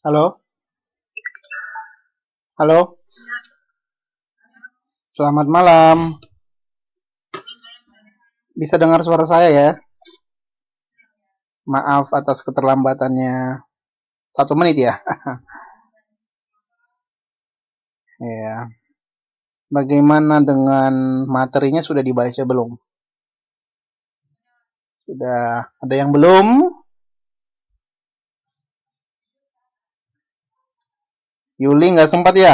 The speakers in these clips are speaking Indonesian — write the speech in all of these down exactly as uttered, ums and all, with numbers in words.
Halo, halo, selamat malam. Bisa dengar suara saya ya? Maaf atas keterlambatannya. Satu menit ya? Ya. Bagaimana dengan materinya sudah dibaca belum? Sudah ada yang belum? Yuli nggak sempat ya?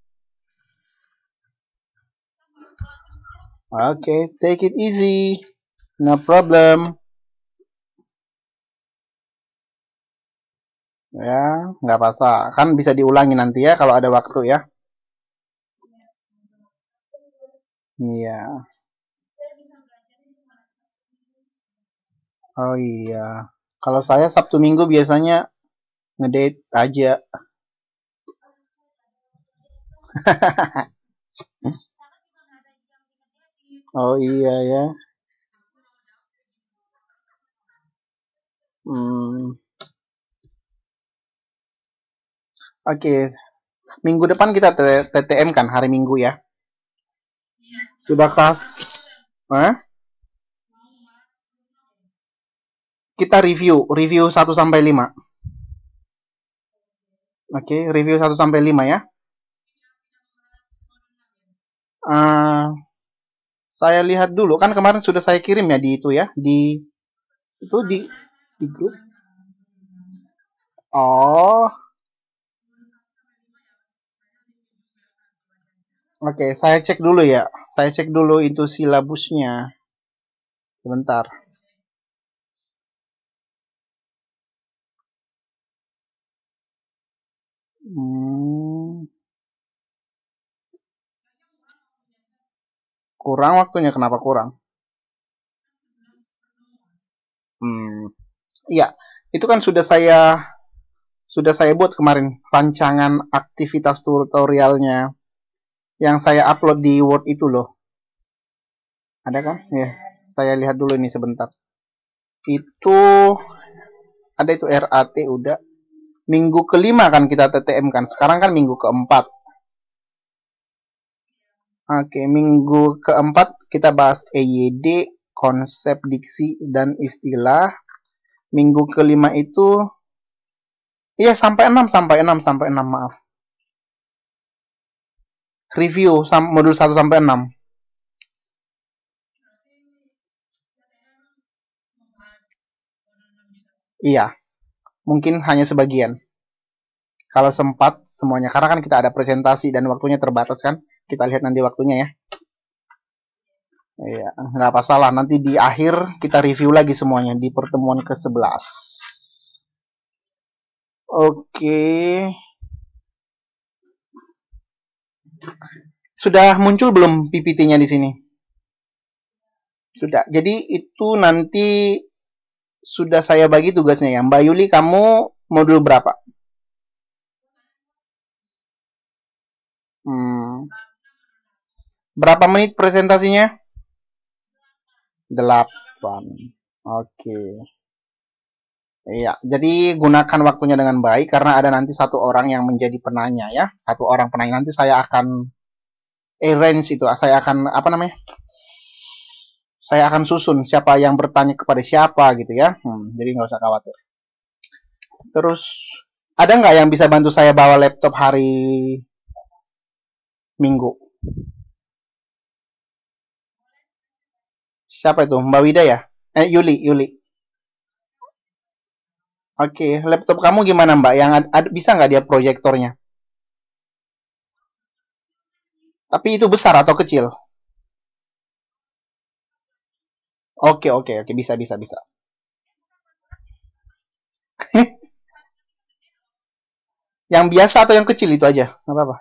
Oke, okay, take it easy. No problem. Ya, nggak apa-apa. Kan bisa diulangi nanti ya kalau ada waktu ya. Iya. Oh iya. Kalau saya Sabtu Minggu biasanya ngedate aja. Oh iya ya. Hmm. Oke, minggu depan kita T T M kan hari Minggu ya. Sudah kas, Hah? Kita review, review satu sampai lima. Oke, review satu sampai lima ya. Uh, saya lihat dulu, kan kemarin sudah saya kirim ya di itu ya, di itu di di grup. Oh, oke, saya cek dulu ya. Saya cek dulu itu silabusnya. Sebentar. Hmm, kurang waktunya, kenapa kurang? Hmm, iya, itu kan sudah saya sudah saya buat kemarin rancangan aktivitas tutorialnya yang saya upload di Word itu loh. Ada kan? Ya, yes. Saya lihat dulu ini sebentar. Itu ada itu R A T udah. Minggu kelima kan kita T T M kan. Sekarang kan minggu keempat. Oke, minggu keempat kita bahas E Y D, konsep diksi dan istilah. Minggu kelima itu iya sampai enam sampai enam sampai enam maaf. Review modul satu sampai enam. Iya, mungkin hanya sebagian. Kalau sempat semuanya, karena kan kita ada presentasi dan waktunya terbatas kan. Kita lihat nanti waktunya ya. Iya, nggak masalah. Nanti di akhir kita review lagi semuanya di pertemuan ke sebelas. Oke. Sudah muncul belum P P T-nya di sini? Sudah. Jadi itu nanti sudah saya bagi tugasnya ya. Mbak Yuli, kamu modul berapa? Hmm. Berapa menit presentasinya? Delapan. Oke. Iya, jadi gunakan waktunya dengan baik karena ada nanti satu orang yang menjadi penanya ya. Satu orang penanya nanti saya akan arrange itu, saya akan apa namanya? Saya akan susun siapa yang bertanya kepada siapa gitu ya. Hmm, jadi nggak usah khawatir. Terus ada nggak yang bisa bantu saya bawa laptop hari Minggu? Siapa itu? Mbak Wida ya? Eh, Yuli, Yuli. Oke, laptop kamu gimana Mbak? Yang ad, ad, bisa nggak dia proyektornya? Tapi itu besar atau kecil? Oke, oke, oke, bisa, bisa, bisa. Yang biasa atau yang kecil itu aja? Nggak apa-apa.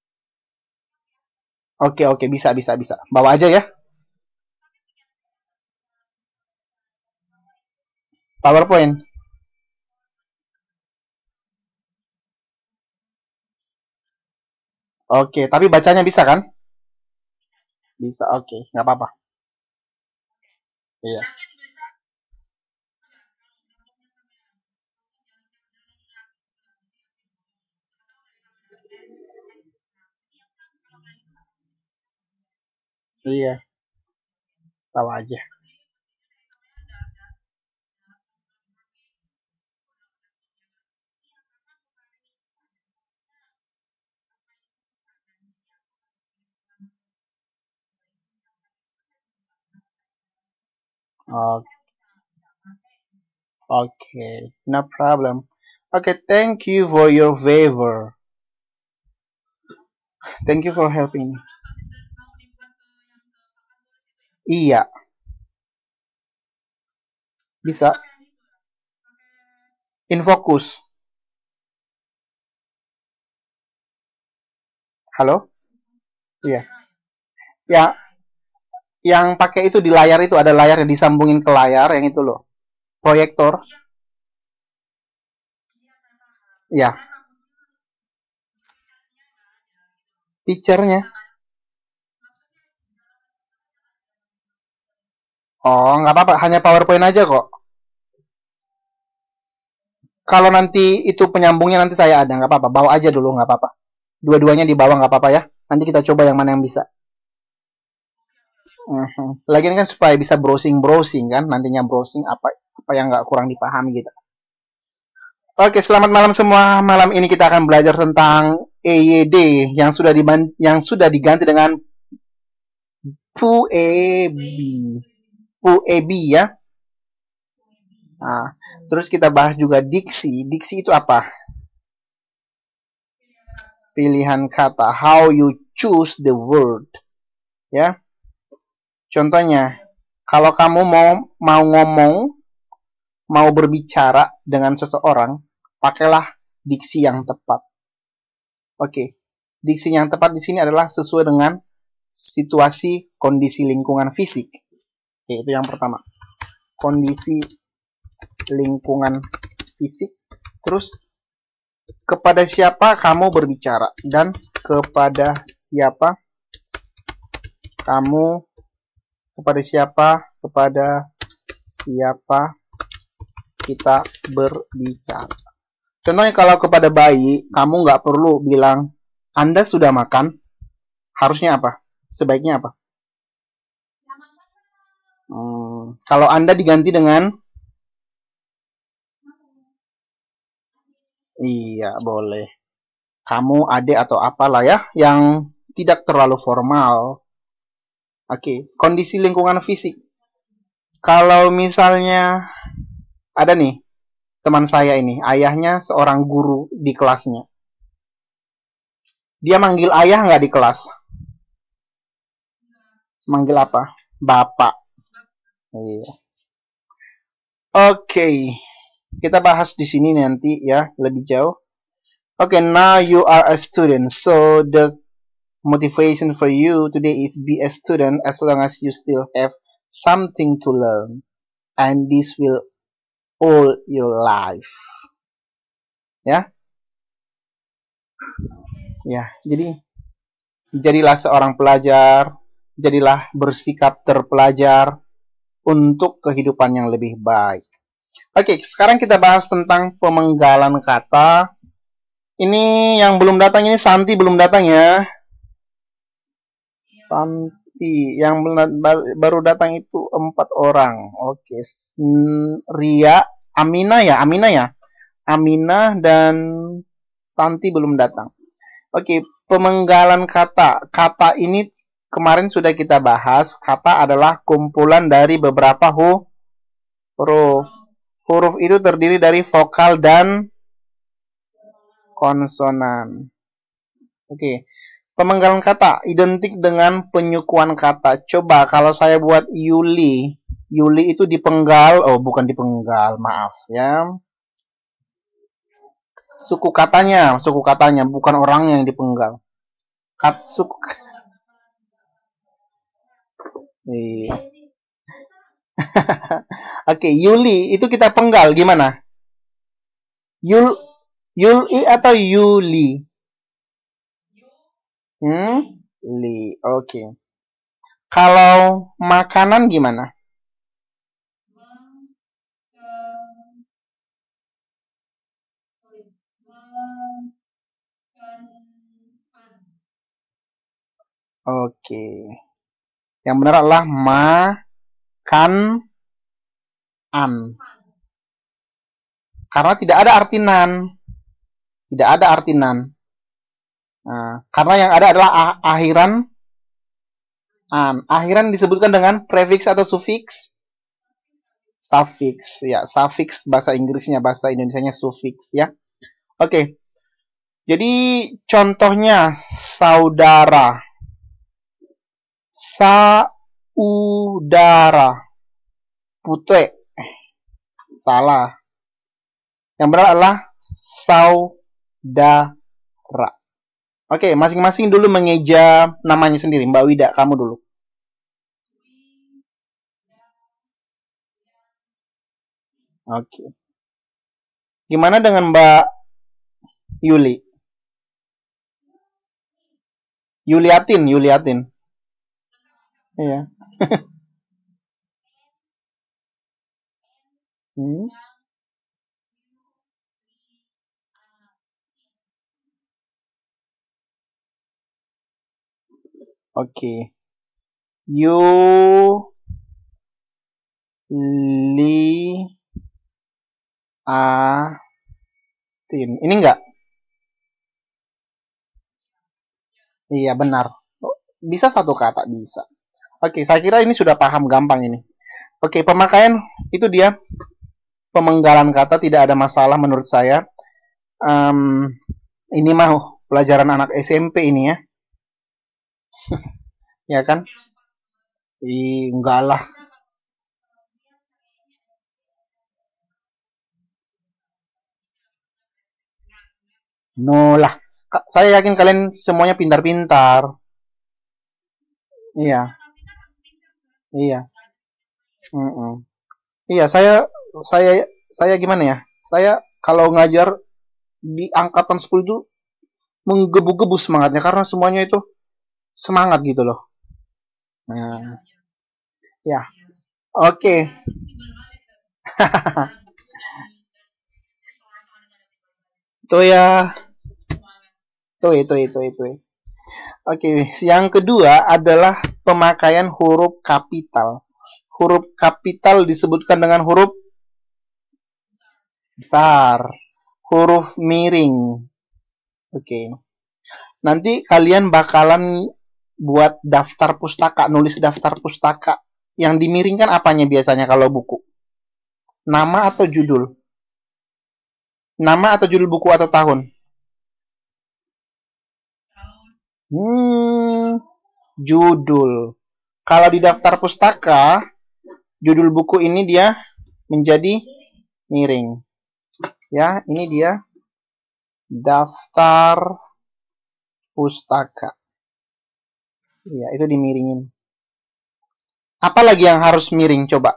Oke, oke, bisa, bisa, bisa. Bawa aja ya. PowerPoint. Oke, tapi bacanya bisa kan? Bisa, oke, nggak apa-apa. Iya. Iya, tahu aja. Oke, okay, no problem. Okay, thank you for your favor. Thank you for helping me. Iya, bisa. Infocus. Halo? Iya. Ya, yang pakai itu di layar itu ada layar yang disambungin ke layar yang itu loh. Proyektor. Ya, picture-nya. Oh, nggak apa-apa, hanya PowerPoint aja kok. Kalau nanti itu penyambungnya nanti saya ada, nggak apa-apa. Bawa aja dulu, nggak apa-apa. Dua-duanya dibawa nggak apa-apa ya. Nanti kita coba yang mana yang bisa. Mhm. Lagian kan supaya bisa browsing-browsing kan, nantinya browsing apa apa yang nggak kurang dipahami gitu. Oke, selamat malam semua. Malam ini kita akan belajar tentang E Y D yang sudah diban yang sudah diganti dengan Puebi. Puebi ya. Nah, terus kita bahas juga diksi. Diksi itu apa? Pilihan kata. How you choose the word. Ya. Contohnya, kalau kamu mau mau ngomong, mau berbicara dengan seseorang, pakailah diksi yang tepat. Oke. Diksi yang tepat di sini adalah sesuai dengan situasi kondisi lingkungan fisik. Oke, itu yang pertama. Kondisi lingkungan fisik. Terus kepada siapa kamu berbicara dan kepada siapa kamu kepada siapa kepada siapa kita berbicara. Contohnya kalau kepada bayi, kamu nggak perlu bilang Anda sudah makan. Harusnya apa? Sebaiknya apa? Hmm, kalau Anda diganti dengan iya, boleh. Kamu, adik atau apalah ya yang tidak terlalu formal. Oke, kondisi lingkungan fisik. Kalau misalnya ada nih teman saya ini, ayahnya seorang guru di kelasnya. Dia manggil ayah nggak di kelas? Manggil apa? Bapak. Iya. Oke, kita bahas di sini nanti ya lebih jauh. Okay, now you are a student, so the motivation for you today is be a student as long as you still have something to learn, and this will all your life. Ya, ya. Jadi jadilah seorang pelajar, jadilah bersikap terpelajar untuk kehidupan yang lebih baik. Oke, sekarang kita bahas tentang pemenggalan kata. Ini yang belum datang ini Santi belum datang ya. Santi yang baru datang itu empat orang. Oke, Ria, Amina ya, Amina ya, Amina dan Santi belum datang. Oke, pemenggalan kata. Kata ini kemarin sudah kita bahas. Kata adalah kumpulan dari beberapa huruf. Huruf itu terdiri dari vokal dan konsonan. Oke. Pemenggalan kata identik dengan penyukuan kata. Coba kalau saya buat Yuli. Yuli itu dipenggal, oh bukan dipenggal, maaf ya. Suku katanya, suku katanya bukan orang yang dipenggal. Kat suku Iya. Oke, Yuli itu kita penggal gimana? Yul Yuli atau Yuli? Hmm? Li. Oke. Kalau makanan gimana? Oke. Yang benar adalah makan an. Karena tidak ada arti nan. Tidak ada arti nan. Nah, karena yang ada adalah ah akhiran an. Akhiran disebutkan dengan prefix atau sufiks? Suffix. Ya, suffix bahasa Inggrisnya, bahasa Indonesianya sufiks ya. Oke. Jadi contohnya saudara. Saudara. Putih. Salah. Yang benar adalah saudara. Oke, masing-masing dulu mengeja namanya sendiri. Mbak Wida, kamu dulu. Oke. Gimana dengan Mbak Yuli? Yuliatin, Yuliatin. Iya. hmm. Oke. Yu li a tin. Ini enggak? Iya, benar. Bisa satu kata, bisa. Oke, saya kira ini sudah paham, gampang ini. Oke, pemakaian itu dia pemenggalan kata, tidak ada masalah menurut saya. Um, ini mah pelajaran anak S M P ini ya. Ya kan? Ih, enggak lah. No lah. Saya yakin kalian semuanya pintar-pintar. Iya, iya. Mm -mm. Iya, saya saya saya gimana ya? Saya kalau ngajar di angkatan sepuluh itu menggebu-gebu semangatnya karena semuanya itu semangat gitu loh. Nah, ya. Oke. Itu ya. Itu itu itu itu. Oke, yang kedua adalah pemakaian huruf kapital. Huruf kapital disebutkan dengan huruf besar, huruf miring. Oke. Nanti kalian bakalan buat daftar pustaka, nulis daftar pustaka. Yang dimiringkan apanya biasanya kalau buku? Nama atau judul? Nama atau judul buku atau tahun? Hmm, judul. Kalau di daftar pustaka, judul buku ini dia menjadi miring. Ya, ini dia daftar pustaka. Ya, itu dimiringin. Apa lagi yang harus miring? Coba.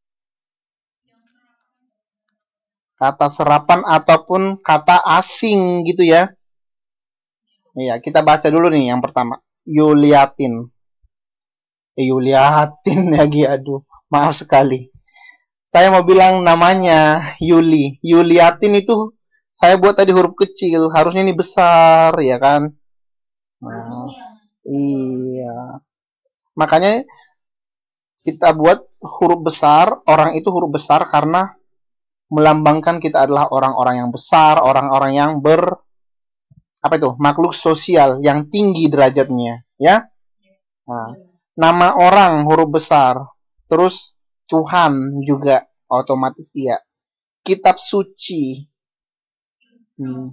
Kata serapan ataupun kata asing gitu ya. Iya, kita baca dulu nih yang pertama. Yuliatin. Eh, Yuliatin lagi, aduh. Maaf sekali. Saya mau bilang namanya Yuli. Yuliatin itu saya buat tadi huruf kecil. Harusnya ini besar, ya kan? Nah, iya. Makanya kita buat huruf besar. Orang itu huruf besar karena melambangkan kita adalah orang-orang yang besar, orang-orang yang ber apa itu makhluk sosial yang tinggi derajatnya, ya. Nah, nama orang huruf besar, terus Tuhan juga otomatis iya. Kitab suci, hmm.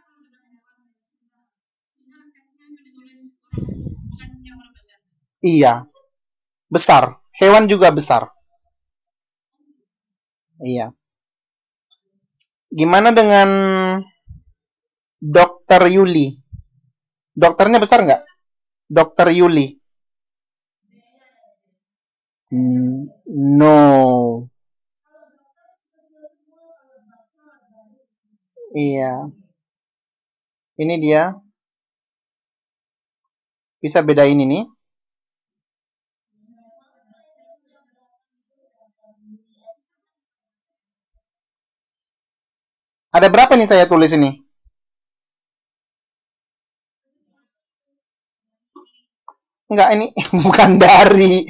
Iya, besar. Hewan juga besar. Iya. Gimana dengan Dokter Yuli? Dokternya besar nggak? Dokter Yuli. Hmm, no. Iya. Ini dia. Bisa bedain ini. Ada berapa nih saya tulis ini? Enggak, ini bukan dari.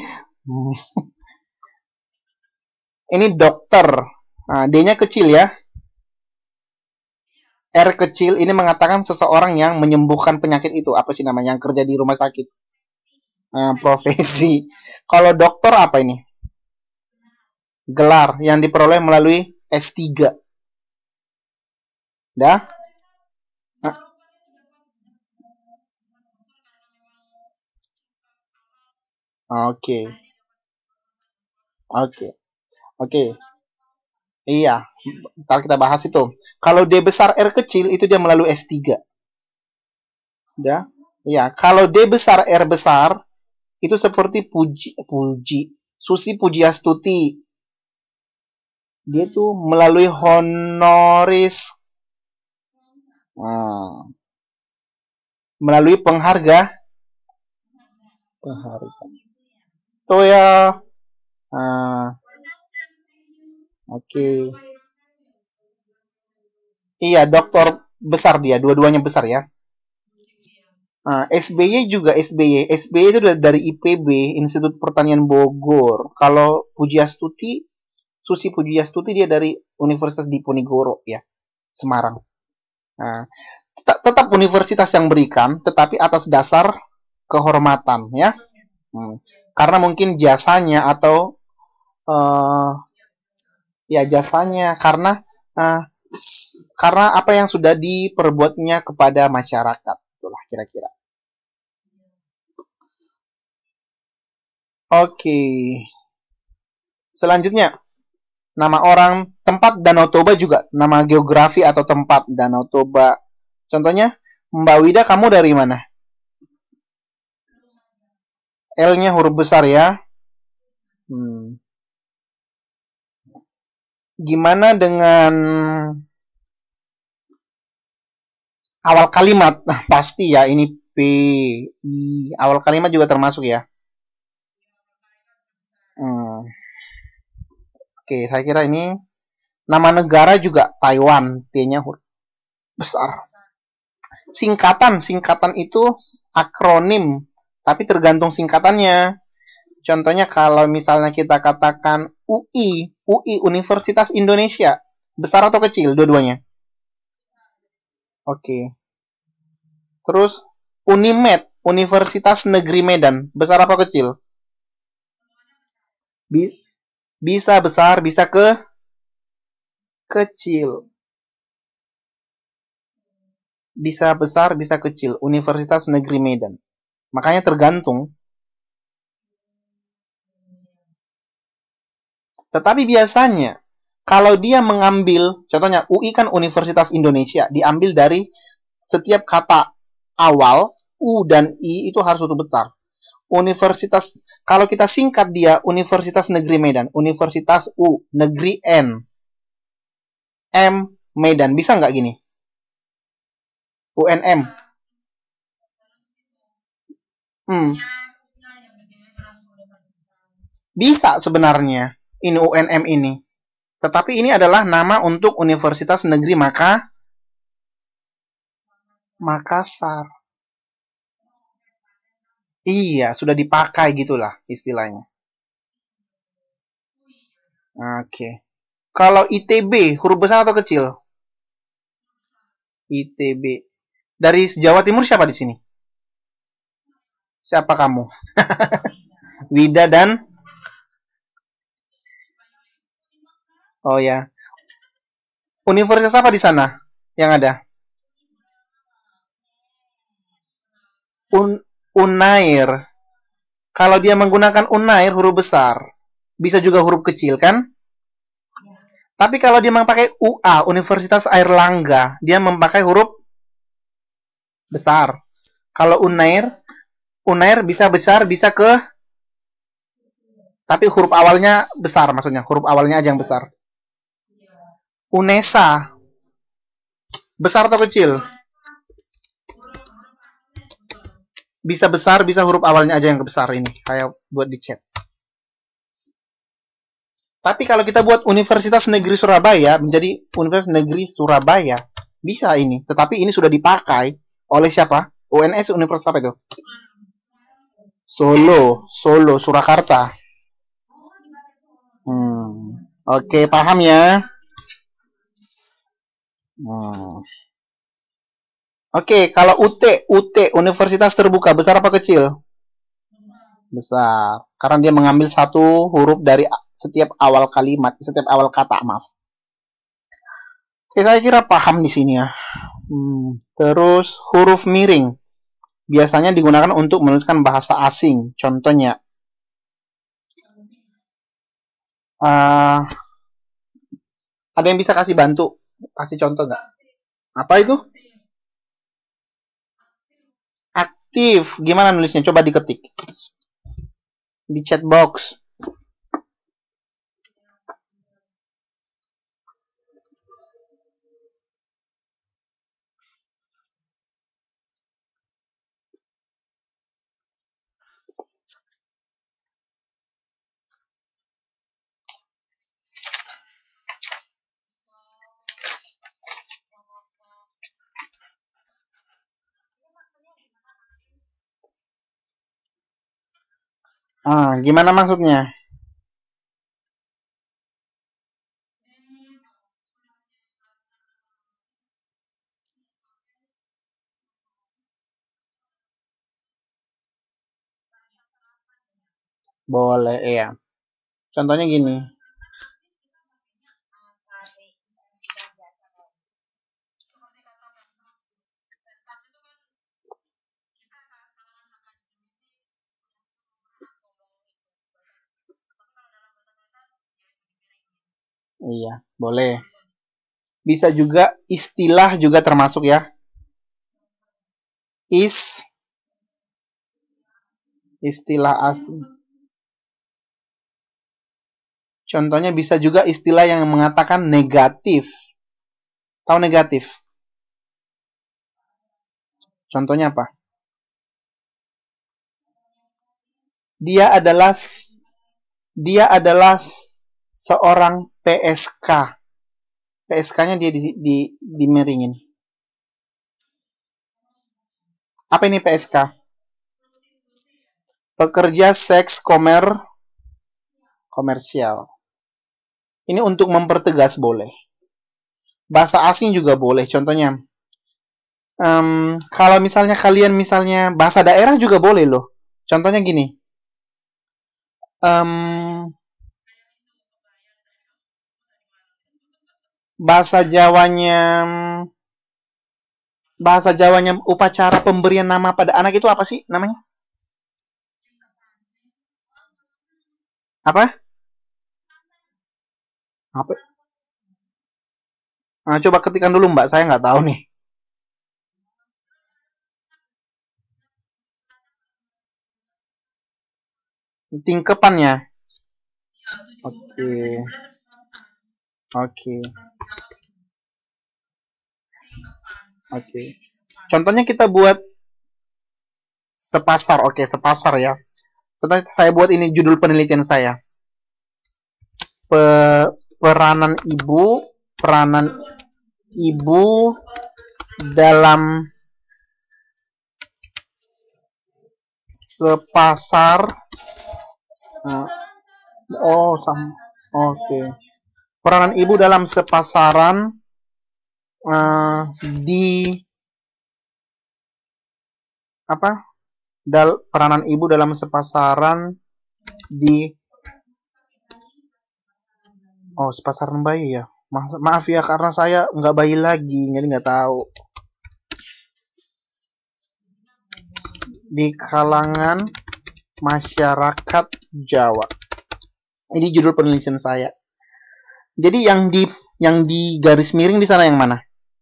Ini dokter. Nah, D-nya kecil ya. R kecil ini mengatakan seseorang yang menyembuhkan penyakit itu. Apa sih namanya? Yang kerja di rumah sakit. Nah, profesi. Kalau dokter apa ini? Gelar yang diperoleh melalui S tiga. Dah? Nah, Oke. Oke. Oke. Iya. Ntar kita bahas itu. Kalau D besar R kecil itu dia melalui S tiga. Dah? Iya. Kalau D besar R besar itu seperti Puji Puji Susi Pujiastuti. Dia tuh melalui honoris, nah, melalui pengharga pengharga tuh ya. Nah, oke. Okay. Iya, doktor besar dia, dua-duanya besar ya. Nah, S B Y juga S B Y. S B Y itu dari I P B, Institut Pertanian Bogor. Kalau Pujiastuti, Susi Pujiastuti dia dari Universitas Diponegoro ya, Semarang. Nah, tetap universitas yang berikan, tetapi atas dasar kehormatan ya. Hmm. Karena mungkin jasanya atau uh, ya jasanya karena uh, karena apa yang sudah diperbuatnya kepada masyarakat, itulah kira-kira. Oke. Selanjutnya, nama orang, tempat Danau Toba juga nama geografi atau tempat Danau Toba. Contohnya, Mbak Wida, kamu dari mana? L-nya huruf besar ya. Hmm. Gimana dengan awal kalimat? Nah, pasti ya ini P, I. Awal kalimat juga termasuk ya. Hmm. Oke, saya kira ini nama negara juga Taiwan, T-nya huruf besar. Singkatan, singkatan itu akronim, tapi tergantung singkatannya. Contohnya kalau misalnya kita katakan U I, U I Universitas Indonesia, besar atau kecil dua-duanya? Oke. Terus Unimed, Universitas Negeri Medan, besar apa kecil? Bisa besar, bisa ke kecil. Bisa besar, bisa kecil. Universitas Negeri Medan. Makanya tergantung. Tetapi biasanya kalau dia mengambil, contohnya U I kan Universitas Indonesia, diambil dari setiap kata awal U dan I itu harus huruf besar. Universitas, kalau kita singkat dia Universitas Negeri Medan, Universitas U, Negeri N, M, Medan, bisa nggak gini? U N M. Hmm. Bisa sebenarnya ini U N M ini. Tetapi ini adalah nama untuk Universitas Negeri Maka Makassar. Iya, sudah dipakai gitulah istilahnya. Oke. Okay. Kalau I T B, huruf besar atau kecil? I T B. Dari Jawa Timur siapa di sini? Siapa kamu? Wida dan? Oh ya. Universitas apa di sana yang ada? Un Unair. Kalau dia menggunakan Unair huruf besar, bisa juga huruf kecil kan? Tapi kalau dia memakai U A, Universitas Airlangga, dia memakai huruf besar. Kalau Unair, Unair bisa besar, bisa ke, tapi huruf awalnya besar, maksudnya huruf awalnya aja yang besar. Unesa, besar atau kecil? Bisa besar, bisa huruf awalnya aja yang besar ini. Kayak buat di chat. Tapi kalau kita buat Universitas Negeri Surabaya menjadi Universitas Negeri Surabaya, bisa ini. Tetapi ini sudah dipakai oleh siapa? U N S Universitas apa itu? Solo, Solo, Surakarta. Hmm. Oke, paham ya? Hmm. Oke, kalau U T, U T, Universitas Terbuka, besar apa kecil? Besar. Karena dia mengambil satu huruf dari setiap awal kalimat, setiap awal kata, maaf. Oke, saya kira paham di sini ya. Hmm. Terus huruf miring biasanya digunakan untuk menuliskan bahasa asing. Contohnya, uh, ada yang bisa kasih bantu, kasih contoh nggak? Apa itu? Aktif. Gimana nulisnya? Coba diketik di chat box. Ah, gimana maksudnya? Boleh, iya. Contohnya gini. Iya, boleh. Bisa juga istilah juga termasuk ya. Is istilah asing. Contohnya bisa juga istilah yang mengatakan negatif. Tahu negatif? Contohnya apa? Dia adalah dia adalah seorang P S K. P S K-nya dia di, di, dimiringin. Apa ini P S K? Pekerja seks komer komersial. Ini untuk mempertegas boleh. Bahasa asing juga boleh. Contohnya, um, kalau misalnya kalian misalnya bahasa daerah juga boleh loh. Contohnya gini. Um, bahasa Jawanya bahasa Jawanya upacara pemberian nama pada anak itu apa sih namanya? Apa? Apa? Nah, coba ketikan dulu Mbak, saya nggak tahu nih. Tingkepannya. Oke. Okay. Oke. Okay. Oke. Okay. Contohnya kita buat sepasar. Oke, okay, sepasar ya. Contohnya saya buat ini judul penelitian saya. Pe peranan ibu, peranan ibu dalam sepasar. Oh, sama. Oke. Okay. Peranan ibu dalam sepasaran uh, di apa? Dal peranan ibu dalam sepasaran di oh sepasaran bayi ya. Ma maaf ya karena saya nggak bayi lagi, jadi nggak tahu. Di kalangan masyarakat Jawa. Ini judul penelitian saya. Jadi yang di yang di garis miring di sana yang mana?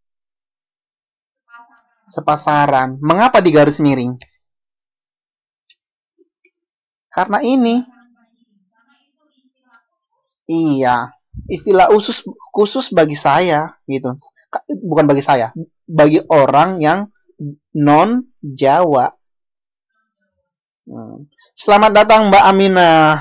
Sepasaran. Mengapa di garis miring? Karena ini. Iya. Istilah khusus khusus bagi saya gitu. Bukan bagi saya, bagi orang yang non Jawa. Hmm. Selamat datang Mbak Aminah.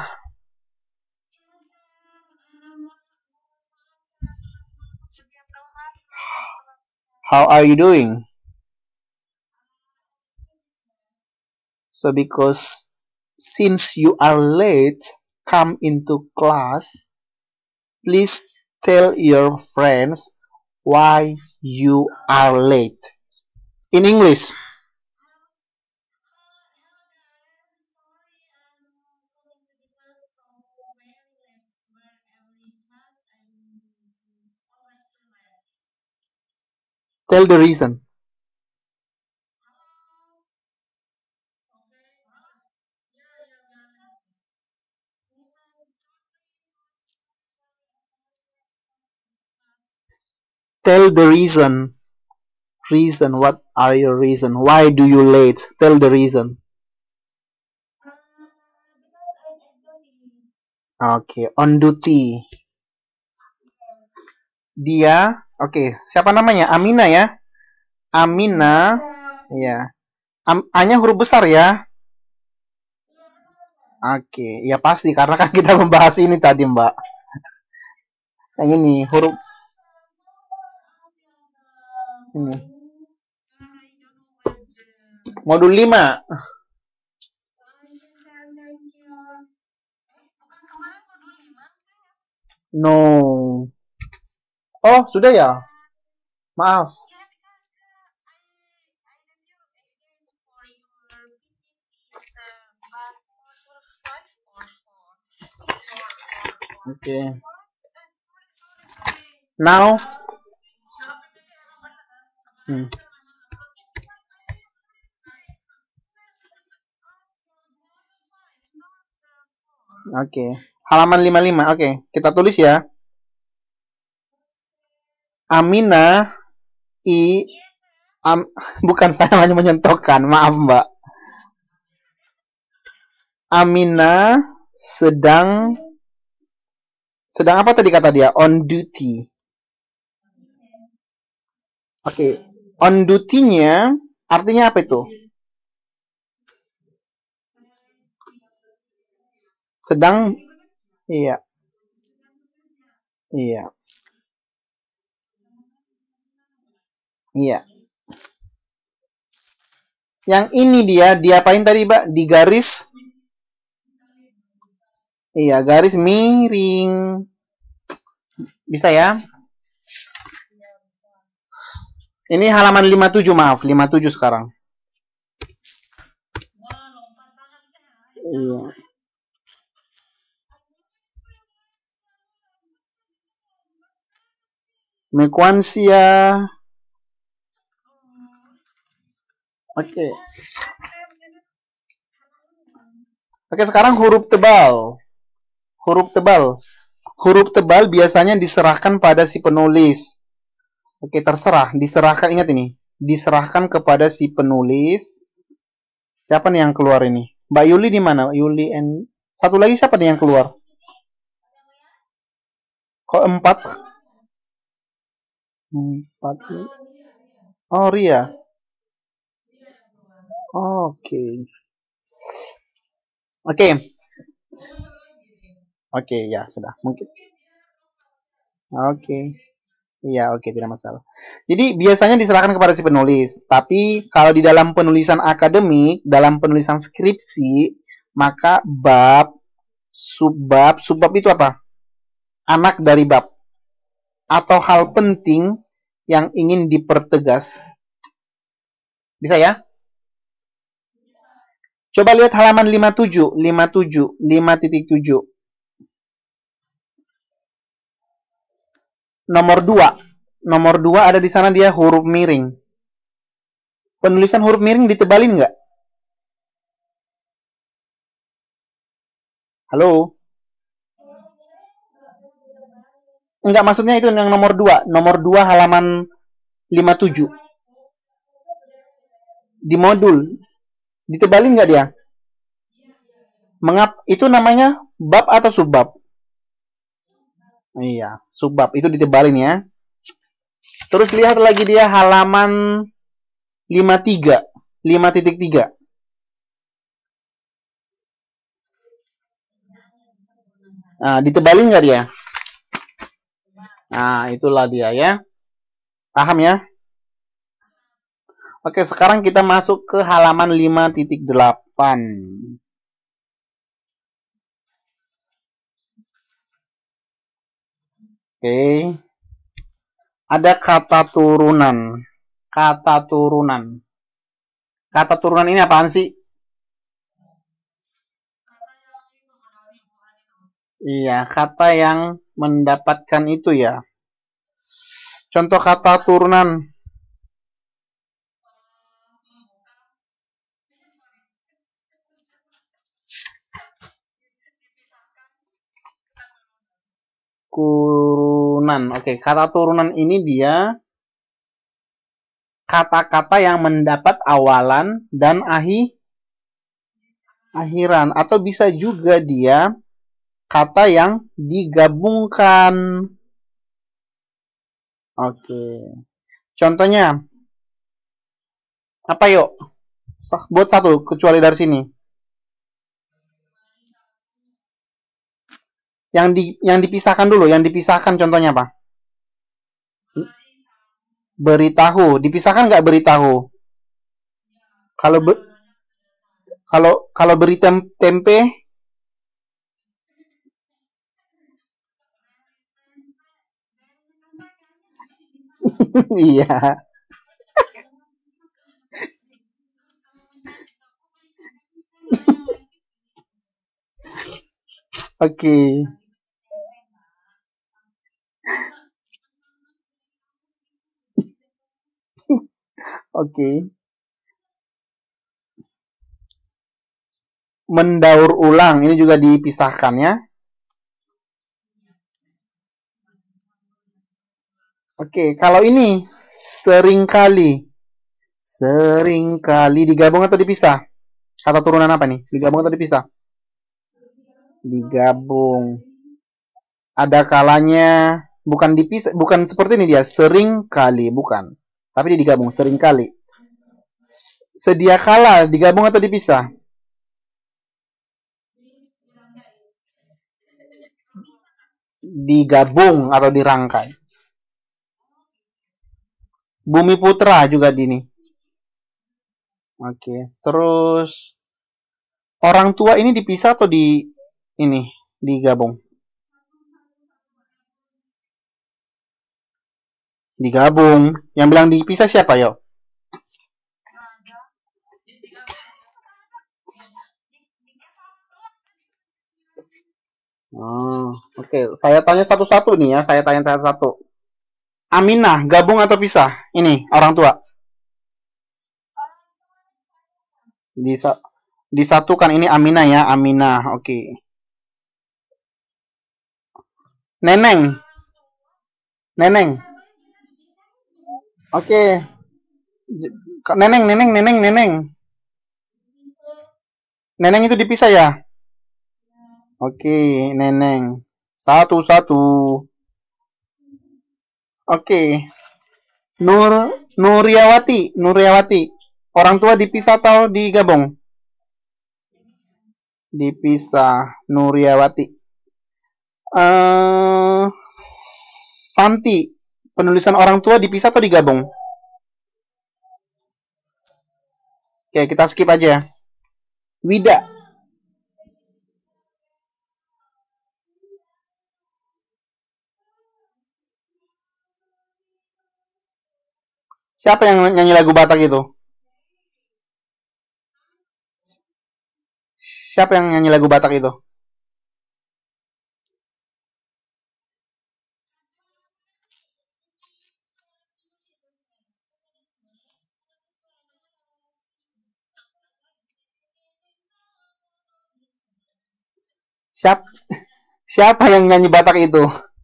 How are you doing? So because since you are late, come into class. Please tell your friends why you are late. In English. Tell the reason. Tell the reason. Reason. What are your reason? Why do you late? Tell the reason. Oke, okay. On duty. Dia, oke, okay. Siapa namanya? Amina ya. Amina, ya. Am, A-nya huruf besar ya. Oke, okay. Ya pasti karena kan kita membahas ini tadi, Mbak. Yang ini huruf ini. Modul lima. No. Oh, sudah ya? Maaf. Oke. Okay. Now. Hmm. Oke. Okay. Halaman lima puluh lima. Oke, okay. Kita tulis ya. Amina i am, bukan saya hanya menyentuhkan, maaf Mbak. Amina sedang sedang apa tadi kata dia? On duty. Oke, okay. On duty-nya artinya apa itu? Sedang, iya, iya, iya. Yang ini dia, diapain tadi, Mbak? Di garis, iya, garis miring. Bisa ya? Ini halaman lima puluh tujuh, maaf, lima puluh tujuh sekarang. Iya. Mekuansia. Oke. Okay. Oke, sekarang huruf tebal. Huruf tebal. Huruf tebal biasanya diserahkan pada si penulis. Oke, terserah. Diserahkan, ingat ini. Diserahkan kepada si penulis. Siapa nih yang keluar ini? Mbak Yuli di mana? Yuli and satu lagi siapa nih yang keluar? Kok empat? Empat. Oh, Ria. Oke. Okay. Oke. Okay. Oke, okay, ya sudah. Mungkin. Oke. Okay. Iya, oke, okay, tidak masalah. Jadi biasanya diserahkan kepada si penulis. Tapi kalau di dalam penulisan akademik, dalam penulisan skripsi, maka bab, subbab, subbab itu apa? Anak dari bab. Atau hal penting yang ingin dipertegas. Bisa ya? Coba lihat halaman lima puluh tujuh, lima puluh tujuh, lima titik tujuh. Nomor dua. Nomor dua ada di sana dia huruf miring. Penulisan huruf miring ditebalin nggak? Halo? Enggak, maksudnya itu yang nomor dua. Nomor dua halaman lima puluh tujuh. Di modul. Ditebalin nggak dia? Mengap, itu namanya bab atau subbab? Iya, subbab. Itu ditebalin ya. Terus lihat lagi dia halaman lima puluh tiga. lima titik tiga. Nah, ditebalin nggak dia? Nah, itulah dia ya. Paham ya? Oke, sekarang kita masuk ke halaman lima titik delapan. Oke. Ada kata turunan. Kata turunan. Kata turunan ini apaan sih? Iya, kata yang mendapatkan itu ya. Contoh kata turunan. Turunan. Oke, kata turunan ini dia kata-kata yang mendapat awalan dan ahi, akhiran. Atau bisa juga dia kata yang digabungkan. Oke. Contohnya, apa yuk? Buat satu, kecuali dari sini. Yang di yang dipisahkan dulu, yang dipisahkan contohnya apa? Beritahu. Dipisahkan nggak beritahu? Kalau be, kalau kalau beri tem, tempe, iya. Oke. Oke. Mendaur ulang ini juga dipisahkan ya. Oke, kalau ini seringkali. Seringkali digabung atau dipisah? Kata turunan apa nih? Digabung atau dipisah? Digabung. Ada kalanya bukan dipisah, bukan seperti ini dia, sering kali, bukan. Tapi dia digabung sering kali. Sedia kala digabung atau dipisah? Digabung atau dirangkai. Bumi Putra juga dini. Oke, terus orang tua ini dipisah atau di ini digabung? Digabung. Yang bilang dipisah siapa yo? Oh, oke. Okay. Saya tanya satu-satu nih ya. Saya tanya satu-satu. Aminah, gabung atau pisah? Ini orang tua. Disa disatukan ini Aminah ya, Aminah. Oke. Okay. Neneng. Neneng. Oke. Okay. Neneng, neneng, neneng, neneng. Neneng itu dipisah ya? Oke, okay, neneng. Satu-satu. Oke. Okay. Nur Nuriawati, Nuriawati. Orang tua dipisah atau digabung? Dipisah. Nuriawati. Uh, Santi. Penulisan orang tua dipisah atau digabung? Oke, kita skip aja. Wida. Siapa yang nyanyi lagu Batak itu? Siapa yang nyanyi lagu Batak itu? Siap, siapa yang nyanyi Batak itu?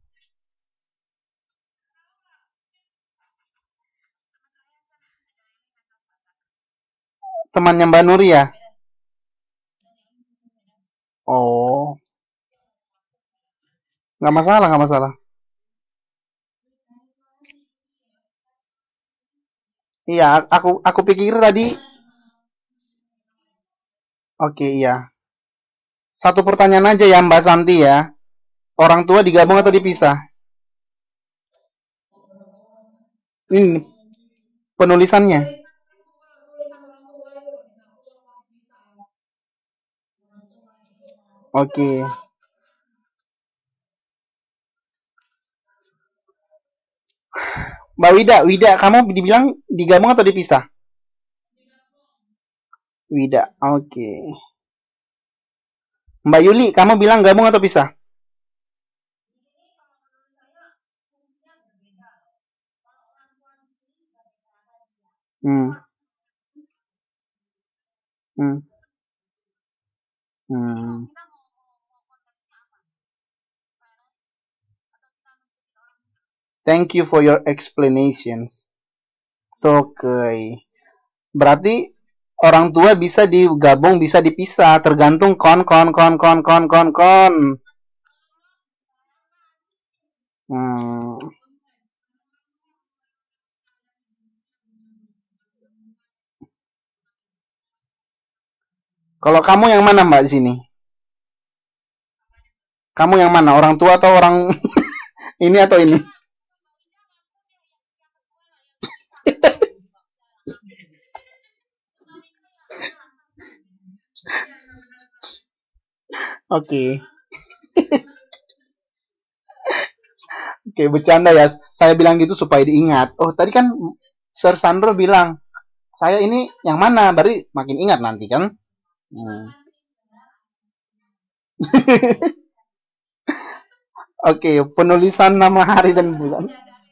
Temannya Mbak Nuri ya? Oh, nggak masalah, nggak masalah. Iya, aku aku pikir tadi. Oke, iya. Satu pertanyaan aja ya Mbak Santi ya. Orang tua digabung atau dipisah? Ini penulisannya. Oke. Mbak Wida, Wida, kamu dibilang digabung atau dipisah? Wida, oke. Okay. Mbak Yuli, kamu bilang gabung atau pisah? Hmm. Hmm. Hmm. Thank you for your explanations. Oke. Okay. Berarti orang tua bisa digabung, bisa dipisah, tergantung kon kon kon kon kon kon kon. Hmm. Kalau kamu yang mana Mbak di sini? Kamu yang mana? Orang tua atau orang ini atau ini? Oke. Oke, bercanda ya. Saya bilang gitu supaya diingat. Oh, tadi kan Sir Sandro bilang, saya ini yang mana? Berarti makin ingat nanti kan? Hmm. Oke, penulisan nama hari dan bulan.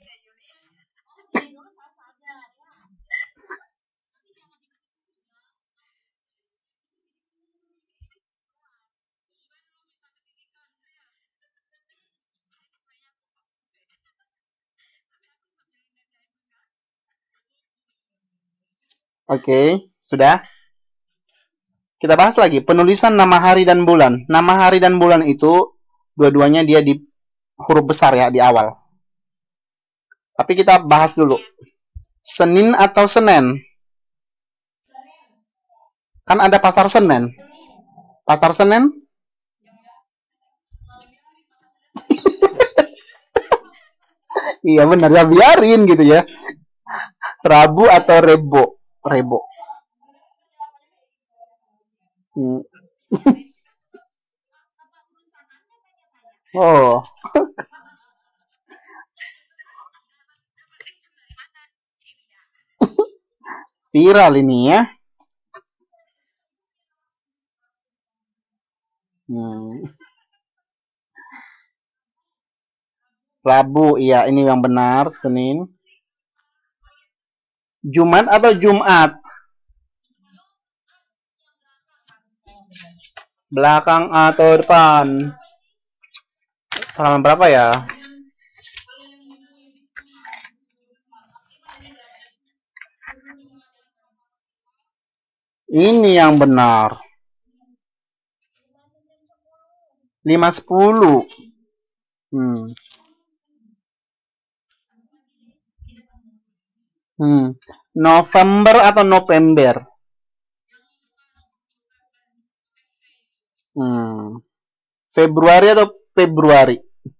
Oke, sudah. Kita bahas lagi penulisan nama hari dan bulan. Nama hari dan bulan itu dua-duanya dia di huruf besar ya di awal. Tapi kita bahas dulu. Senin atau Senen? Kan ada pasar Senen. Pasar Senen? Iya benar ya, biarin gitu ya. Rabu atau Rebo? Rebo. Hmm. Oh. Viral ini ya. Hmm. Rabu, iya ini yang benar. Senin. Jumat atau Jumat? Belakang atau depan? Halaman berapa ya? Ini yang benar. lima sepuluh. Hmm. Hmm. November atau November? Hmm. Februari atau Februari?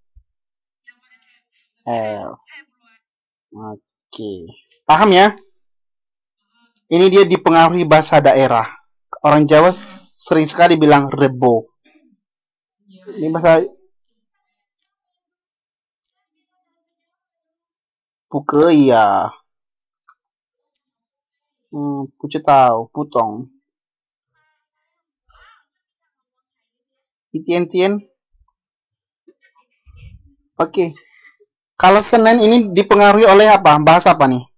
Eh. Oke. Okay. Paham ya? Ini dia dipengaruhi bahasa daerah. Orang Jawa sering sekali bilang rebo. Ini bahasa Pukeia. Hmm, puce tahu, putong. Itien-tien. Oke. Okay. Kalau Senen ini dipengaruhi oleh apa? Bahasa apa nih?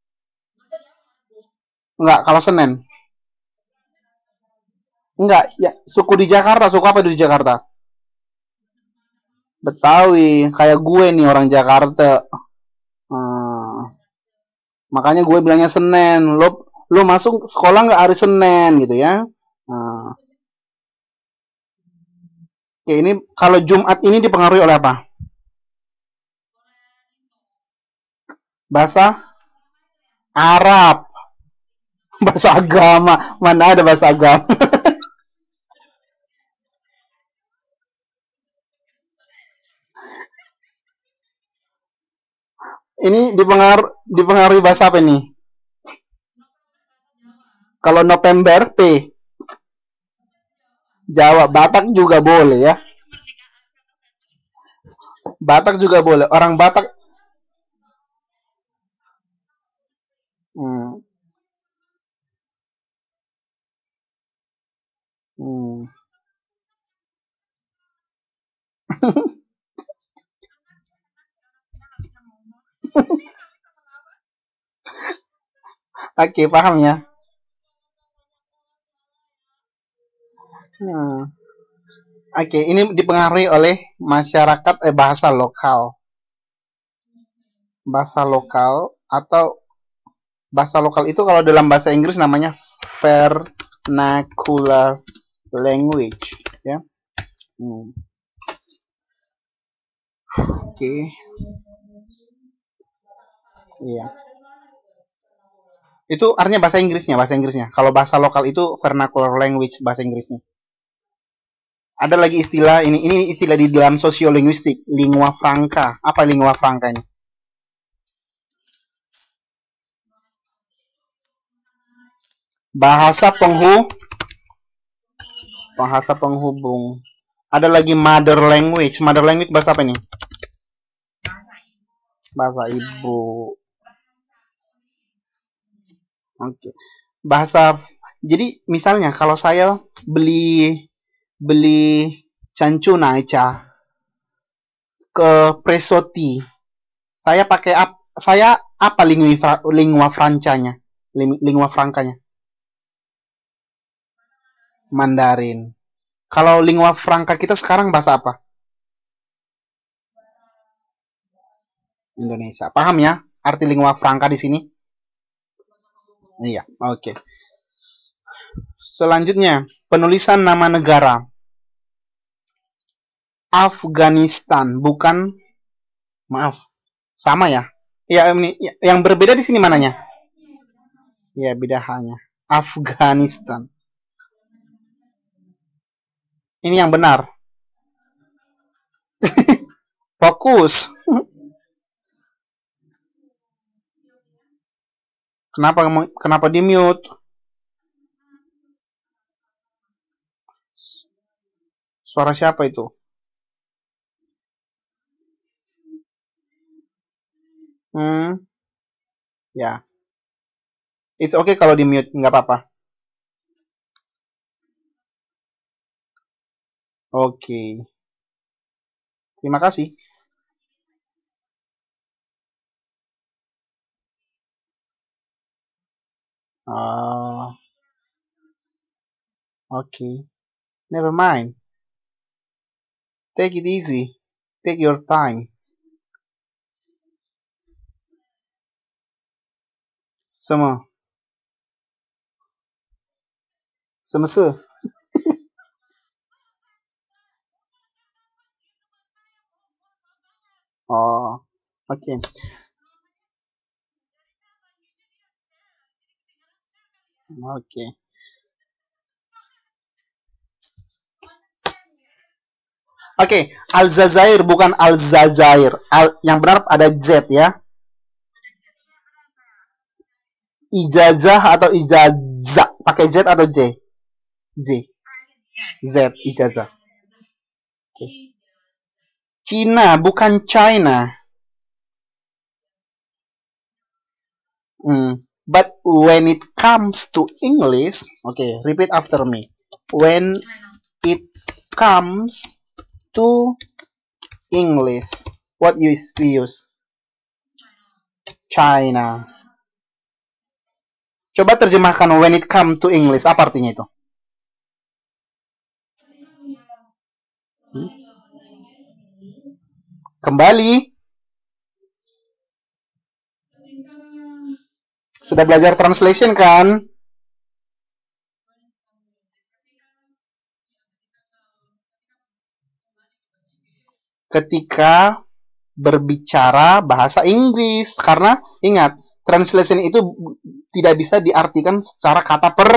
Enggak, kalau Senen. Enggak, ya suku di Jakarta, suku apa di Jakarta? Betawi, kayak gue nih orang Jakarta. Hmm, makanya gue bilangnya Senin. Lo lo masuk sekolah nggak hari Senin gitu ya? Hmm. Oke, ini kalau Jumat ini dipengaruhi oleh apa? Bahasa Arab. Bahasa agama. Mana ada bahasa agama? Ini dipengaruhi dipengaruhi bahasa apa nih? Kalau November P. Jawa, Batak juga boleh ya. Batak juga boleh. Orang Batak Hmm. Oke, paham ya. Hmm. Oke, ini dipengaruhi oleh masyarakat eh, bahasa lokal. Bahasa lokal atau bahasa lokal itu kalau dalam bahasa Inggris namanya vernacular language, ya. Hmm. Oke. Iya. Itu artinya bahasa Inggrisnya, bahasa Inggrisnya. Kalau bahasa lokal itu vernacular language, bahasa Inggrisnya. Ada lagi istilah ini, ini istilah di dalam sosiolinguistik, lingua franca. Apa lingua franca ini? Bahasa penghu bahasa penghubung. Ada lagi mother language. Mother language bahasa apa ini? Bahasa ibu. Oke. Okay. Bahasa jadi misalnya kalau saya beli beli cancu naica ke Presoti, saya pakai ap, saya apa lingua lingua francanya? Lingua francanya? Mandarin. Kalau lingua franca kita sekarang bahasa apa? Indonesia. Paham ya arti lingua franca di sini? Iya, oke. Okay. Selanjutnya, penulisan nama negara. Afghanistan, bukan maaf. Sama ya? Ya, ini yang berbeda di sini mananya? Ya, beda hanya. Afghanistan. Ini yang benar. Fokus. Kenapa kenapa di mute? Suara siapa itu? Hmm. Ya. It's okay kalau di mute, nggak apa-apa. Oke. Okay. Terima kasih. Uh, Oke. Okay. Never mind. Take it easy. Take your time. Semua. Semese. Oh, oke. Okay. Oke. Okay. Oke, okay. Aljazair bukan Aljazair. Al, yang benar ada Z ya. Ijazah atau ijazah? Pakai Z atau J? Z. Z, ijazah. Okay. Cina bukan China. Hmm. But when it comes to English, okay, repeat after me. When it comes to English, what use we use? China. Coba terjemahkan when it comes to English, apa artinya itu? Hmm? Kembali. Sudah belajar translation kan? Ketika berbicara bahasa Inggris. Karena ingat, translation itu tidak bisa diartikan secara kata per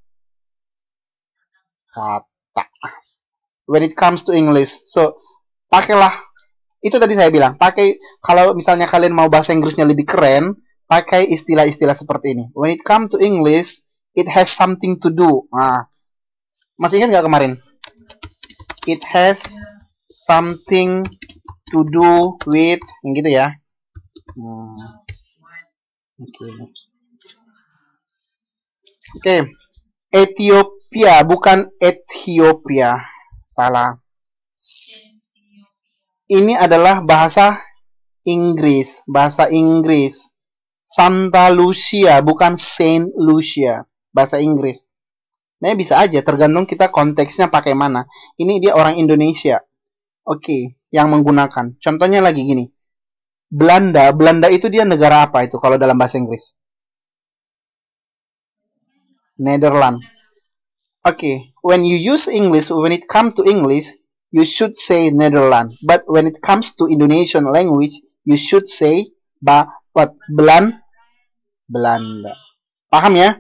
kata. When it comes to English. So, pakailah. Itu tadi saya bilang, pakai kalau misalnya kalian mau bahasa Inggrisnya lebih keren, pakai istilah-istilah seperti ini. When it comes to English, it has something to do. Nah, masih ingat nggak kemarin? It has something to do with, yang gitu ya. Hmm. Oke. Okay. Oke. Okay. Ethiopia Ethiopia, bukan Ethiopia. Salah. Ini adalah bahasa Inggris. Bahasa Inggris. Santa Lucia, bukan Saint Lucia. Bahasa Inggris. Nah, bisa aja, tergantung kita konteksnya pakai mana. Ini dia orang Indonesia. Oke, yang menggunakan. Contohnya lagi gini. Belanda, Belanda itu dia negara apa itu kalau dalam bahasa Inggris? Netherlands. Oke, okay. When you use English, when it comes to English, you should say Netherlands. But when it comes to Indonesian language, you should say ba what? Belan Belanda. Paham ya?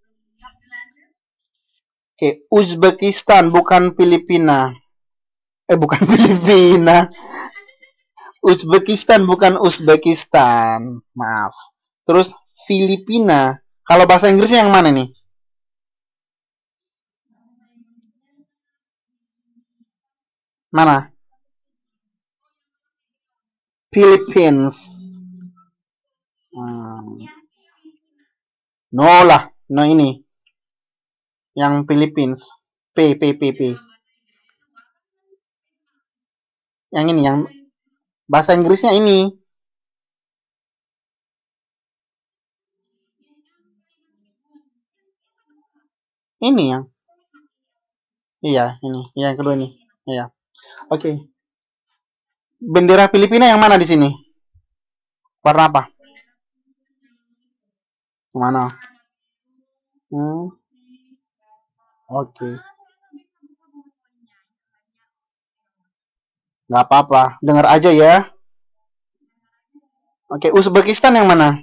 Oke, okay. Uzbekistan, bukan Filipina. Eh, bukan Filipina. Uzbekistan, bukan Uzbekistan. Maaf. Terus Filipina. Kalau bahasa Inggrisnya yang mana nih? Mana? Philippines. Hmm. No lah. No ini. Yang Philippines. P, P, P, P. Yang ini, yang bahasa Inggrisnya ini. Ini yang. Iya, ini. Yang kedua ini. Iya. Oke. Okay. Bendera Filipina yang mana di sini? Warna apa? Mana? Hmm. Oke. Okay. Gak apa-apa. Dengar aja ya. Oke, okay. Uzbekistan yang mana?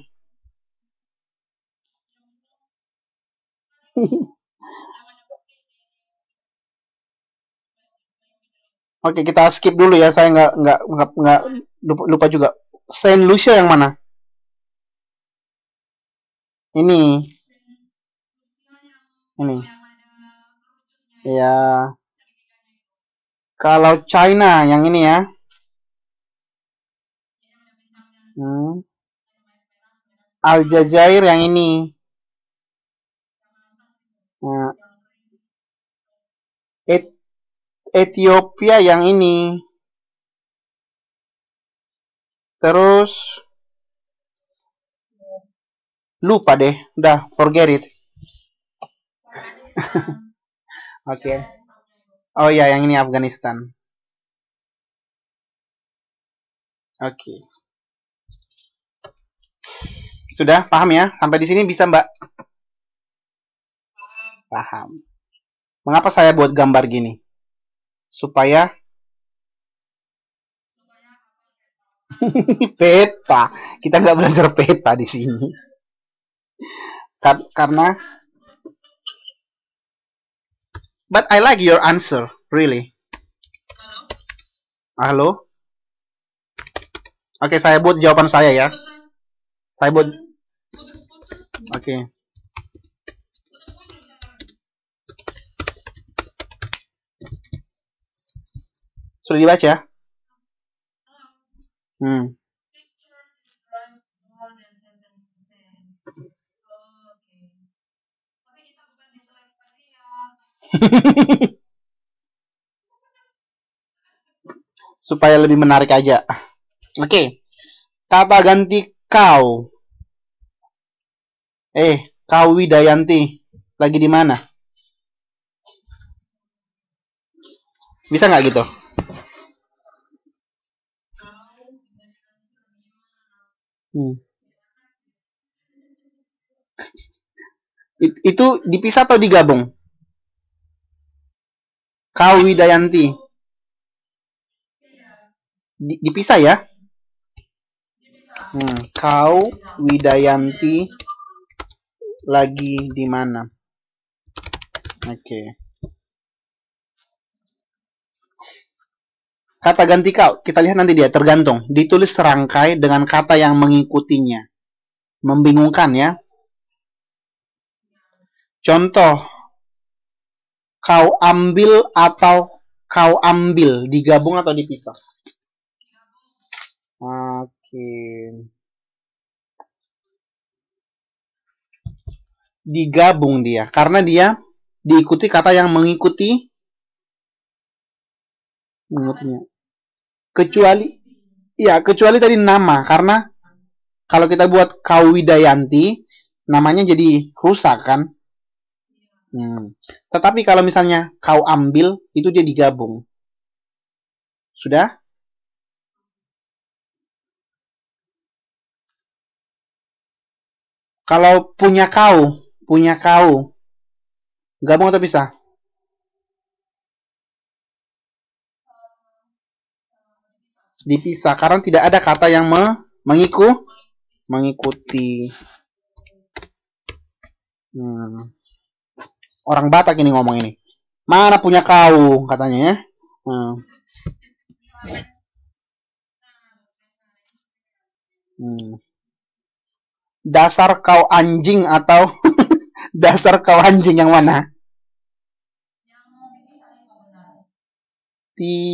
Oke, okay, kita skip dulu ya. Saya nggak nggak nggak nggak lupa, lupa juga. Saint Lucia yang mana? Ini. Ini. Ya. Kalau China yang ini ya. Hmm. Aljazair yang ini. Nah. Et Ethiopia yang ini. Terus lupa deh, udah forget it. Oke. Okay. Oh ya, yang ini Afghanistan. Oke. Okay. Sudah paham ya? Sampai di sini bisa, Mbak? Paham. Mengapa saya buat gambar gini? Supaya peta. Kita nggak belajar peta di sini. Kar karena But I like your answer, really. Halo? Oke, okay, saya buat jawaban saya ya. Saya buat. Oke. Okay. Sudah dibaca? Hmm. Supaya lebih menarik aja. Oke. Okay. Kata ganti kau. Eh, kau Widayanti. Lagi di mana? Bisa nggak gitu? Hmm. It, itu dipisah atau digabung? Kau Widayanti. Di, dipisah ya? Hmm. Kau Widayanti lagi di mana? Oke. Okay. Kata ganti kau, kita lihat nanti dia, tergantung. Ditulis serangkai dengan kata yang mengikutinya. Membingungkan ya. Contoh, kau ambil atau kau ambil, digabung atau dipisah? Oke. Digabung dia, karena dia diikuti kata yang mengikuti mengikutinya. Kecuali, ya kecuali tadi nama, karena kalau kita buat Kau Widayanti, namanya jadi rusak kan. Hmm. Tetapi kalau misalnya kau ambil, itu dia digabung. Sudah? Kalau punya kau, punya kau, gabung atau pisah? Dipisah, karena tidak ada kata yang me mengiku, mengikuti. Hmm. Orang Batak ini ngomong ini. Mana punya kau, katanya ya. Hmm. Hmm. Dasar kau anjing atau dasar kau anjing yang mana? Di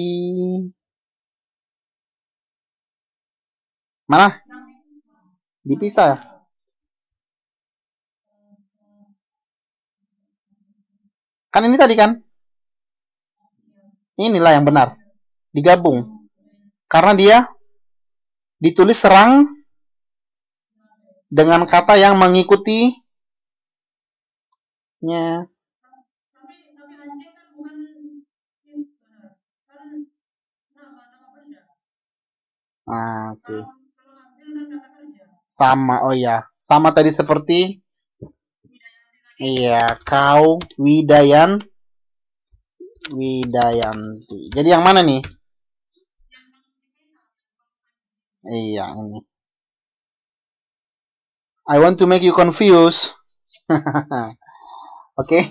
mana? Dipisah. Kan ini tadi kan? Inilah yang benar. Digabung. Karena dia ditulis serang dengan kata yang mengikutinya. Ah, oke. Okay. Sama, oh ya. Sama tadi seperti iya, kau Widayan Widayanti. Jadi yang mana nih? Iya, ini. I want to make you confused. Oke. Okay.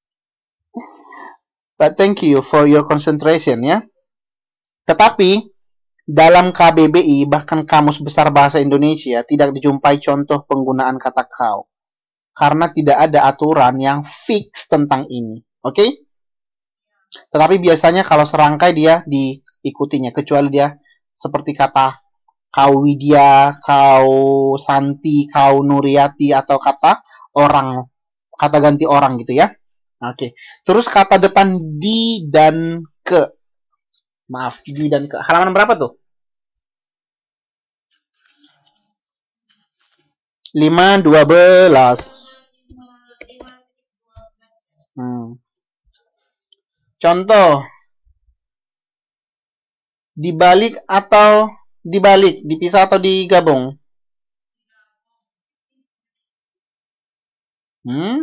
But thank you for your concentration ya. Tetapi dalam K B B I bahkan Kamus Besar Bahasa Indonesia tidak dijumpai contoh penggunaan kata kau. Karena tidak ada aturan yang fix tentang ini. Oke? Okay? Tetapi biasanya kalau serangkai dia diikutinya. Kecuali dia seperti kata kau Widya, kau Santi, kau Nuriati, atau kata orang. Kata ganti orang gitu ya. Oke. Okay. Terus kata depan di dan ke. Maaf, di dan ke. Halaman berapa tuh? lima, dua belas. Hmm. Contoh. Dibalik atau dibalik? Dipisah atau digabung? Hmm?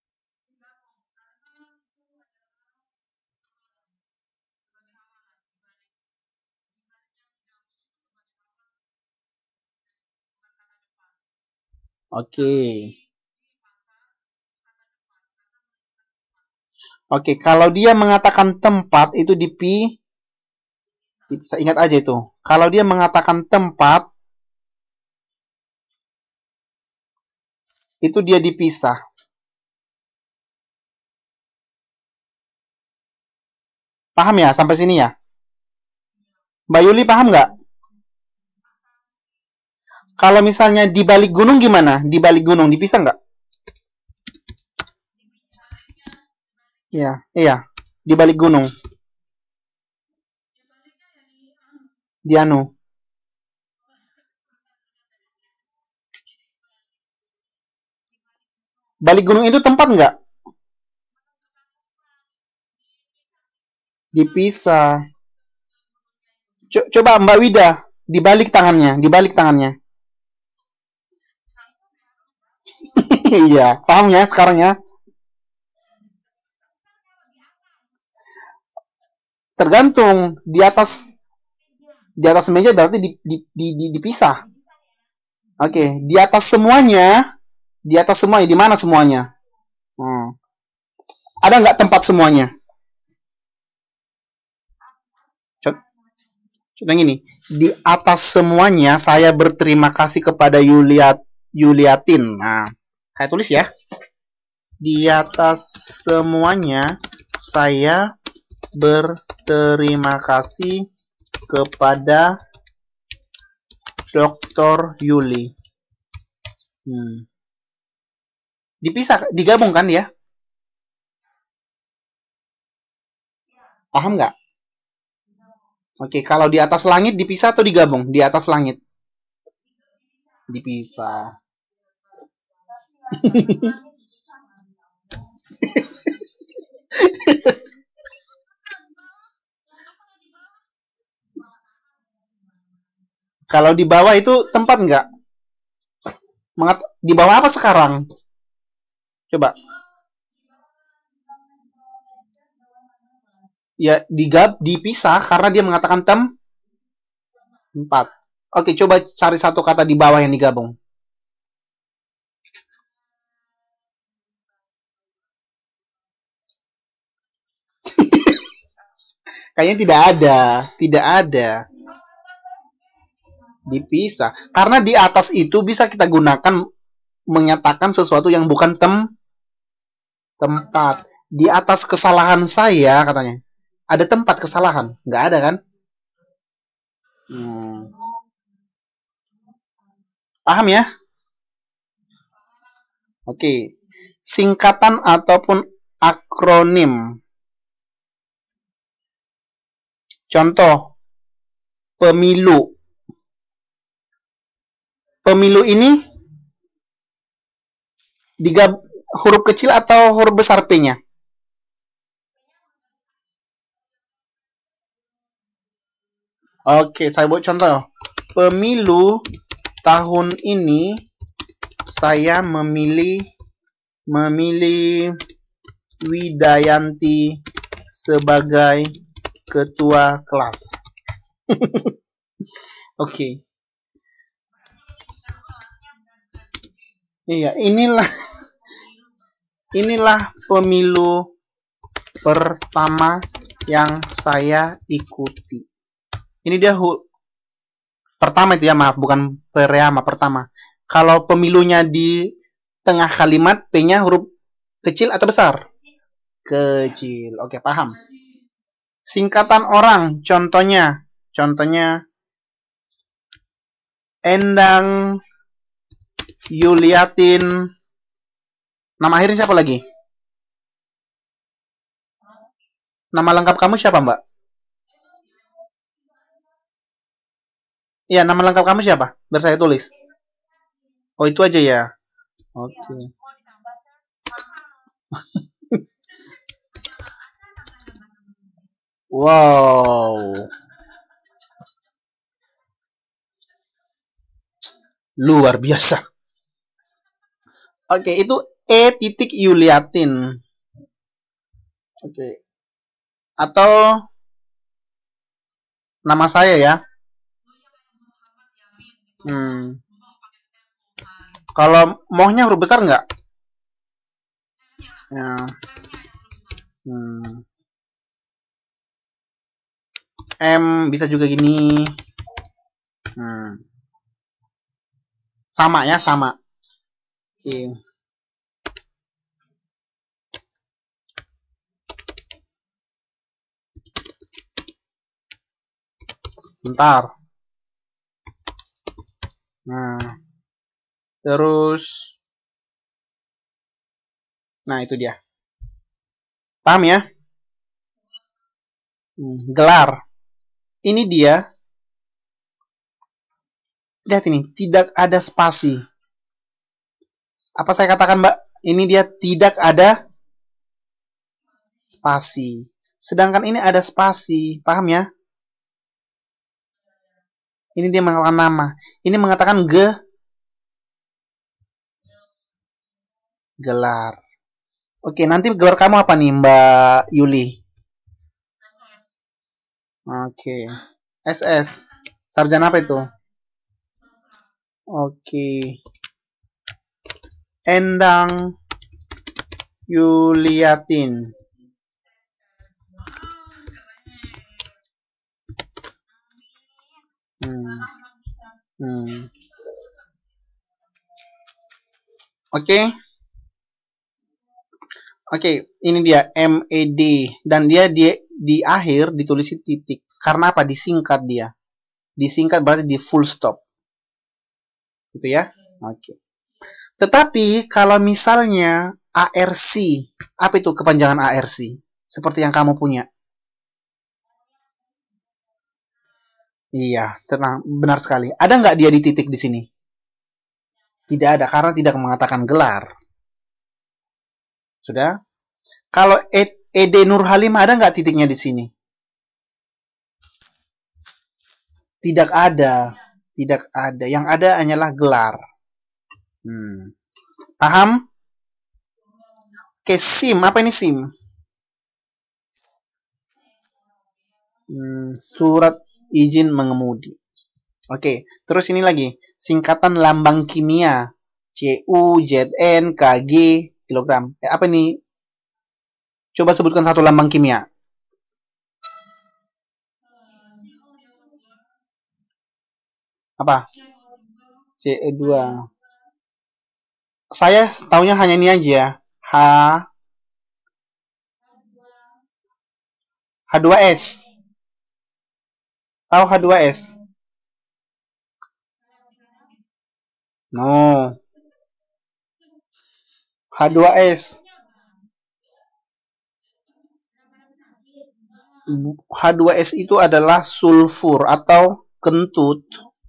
Oke. Okay. Oke, okay, kalau dia mengatakan tempat itu dipi bisa ingat aja itu. Kalau dia mengatakan tempat itu dia dipisah. Paham ya sampai sini ya? Mbak Yuli paham nggak? Kalau misalnya di balik gunung gimana? Di balik gunung dipisah nggak? Iya, iya. Di balik gunung. Di anu. Balik gunung itu tempat nggak? Dipisah. Coba Mbak Wida, dibalik tangannya, dibalik tangannya. Iya, paham ya sekarang ya? Tergantung di atas di atas meja berarti di, di, di, di, dipisah. Oke, okay. Di atas semuanya, di atas semuanya, di mana semuanya? Hmm. Ada nggak tempat semuanya? Contoh gini, di atas semuanya saya berterima kasih kepada Yuliat Yuliatin. Nah, saya tulis ya. Di atas semuanya saya berterima kasih kepada dokter Yuli. Hmm. Dipisah, digabung kan ya? Paham nggak? Oke, kalau di atas langit dipisah atau digabung? Di atas langit dipisah. Kalau di bawah itu tempat nggak? Mengat di bawah apa sekarang? Coba. Ya, digab dipisah karena dia mengatakan tem tempat. Oke, coba cari satu kata di bawah yang digabung. Kayaknya tidak ada, tidak ada. Dipisah. Karena di atas itu bisa kita gunakan menyatakan sesuatu yang bukan tem tempat. Di atas kesalahan saya katanya. Ada tempat kesalahan? Nggak ada kan? Hmm. Paham ya? Oke. Singkatan ataupun akronim. Contoh. Pemilu. Pemilu ini digab huruf kecil atau huruf besar P-nya? Oke, saya buat contoh. Pemilu tahun ini saya memilih memilih Widayanti sebagai ketua kelas. Oke. Iya, inilah inilah pemilu pertama yang saya ikuti. Ini dia hu pertama itu ya, maaf, bukan pertama, pertama. Kalau pemilunya di tengah kalimat, P-nya huruf kecil atau besar? Kecil. Oke, paham. Singkatan orang, contohnya, contohnya Endang Yuliatin. Nama akhirnya siapa lagi? Nama lengkap kamu siapa, Mbak? Iya, nama lengkap kamu siapa? Biar saya tulis. Oh, itu aja ya. Oke. Okay. Wow. Luar biasa. Oke, okay, itu E titik Yuliatin. Oke. Okay. Atau nama saya ya. Hmm. Kalau mohnya huruf besar nggak? Ya. Hmm. M bisa juga gini. Hmm. Sama ya, sama. Oke. Okay. Bentar. Nah. Terus. Nah, itu dia. Paham ya? Hmm. Gelar. Ini dia. Lihat ini, tidak ada spasi. Apa saya katakan, Mbak? Ini dia tidak ada spasi. Sedangkan ini ada spasi. Paham ya? Ini dia mengatakan nama. Ini mengatakan ge gelar. Oke, nanti gelar kamu apa nih, Mbak Yuli? Oke. S S. Sarjana apa itu? Oke. Endang Yuliatin. Hmm. Hmm. Oke. Okay. Oke, okay, ini dia M E D dan dia di di akhir ditulis titik. Karena apa? Disingkat dia. Disingkat berarti di full stop. Gitu ya. Oke. Okay. Tetapi kalau misalnya A R C, apa itu kepanjangan A R C? Seperti yang kamu punya. Iya, tenang, benar sekali. Ada nggak dia di titik di sini? Tidak ada, karena tidak mengatakan gelar. Sudah? Kalau E- ED Nurhalim ada nggak titiknya di sini? Tidak ada. Tidak ada. Yang ada hanyalah gelar. Hmm. Paham? Oke, SIM. Apa ini SIM? Hmm, surat izin mengemudi. Oke, terus ini lagi. Singkatan lambang kimia. C U, Z N, K G, kilogram. Eh, apa ini? Coba sebutkan satu lambang kimia. Apa? C E dua. Saya tahunya hanya ini aja. H H dua S. Tahu H dua S? No. H dua S. H dua S itu adalah sulfur atau kentut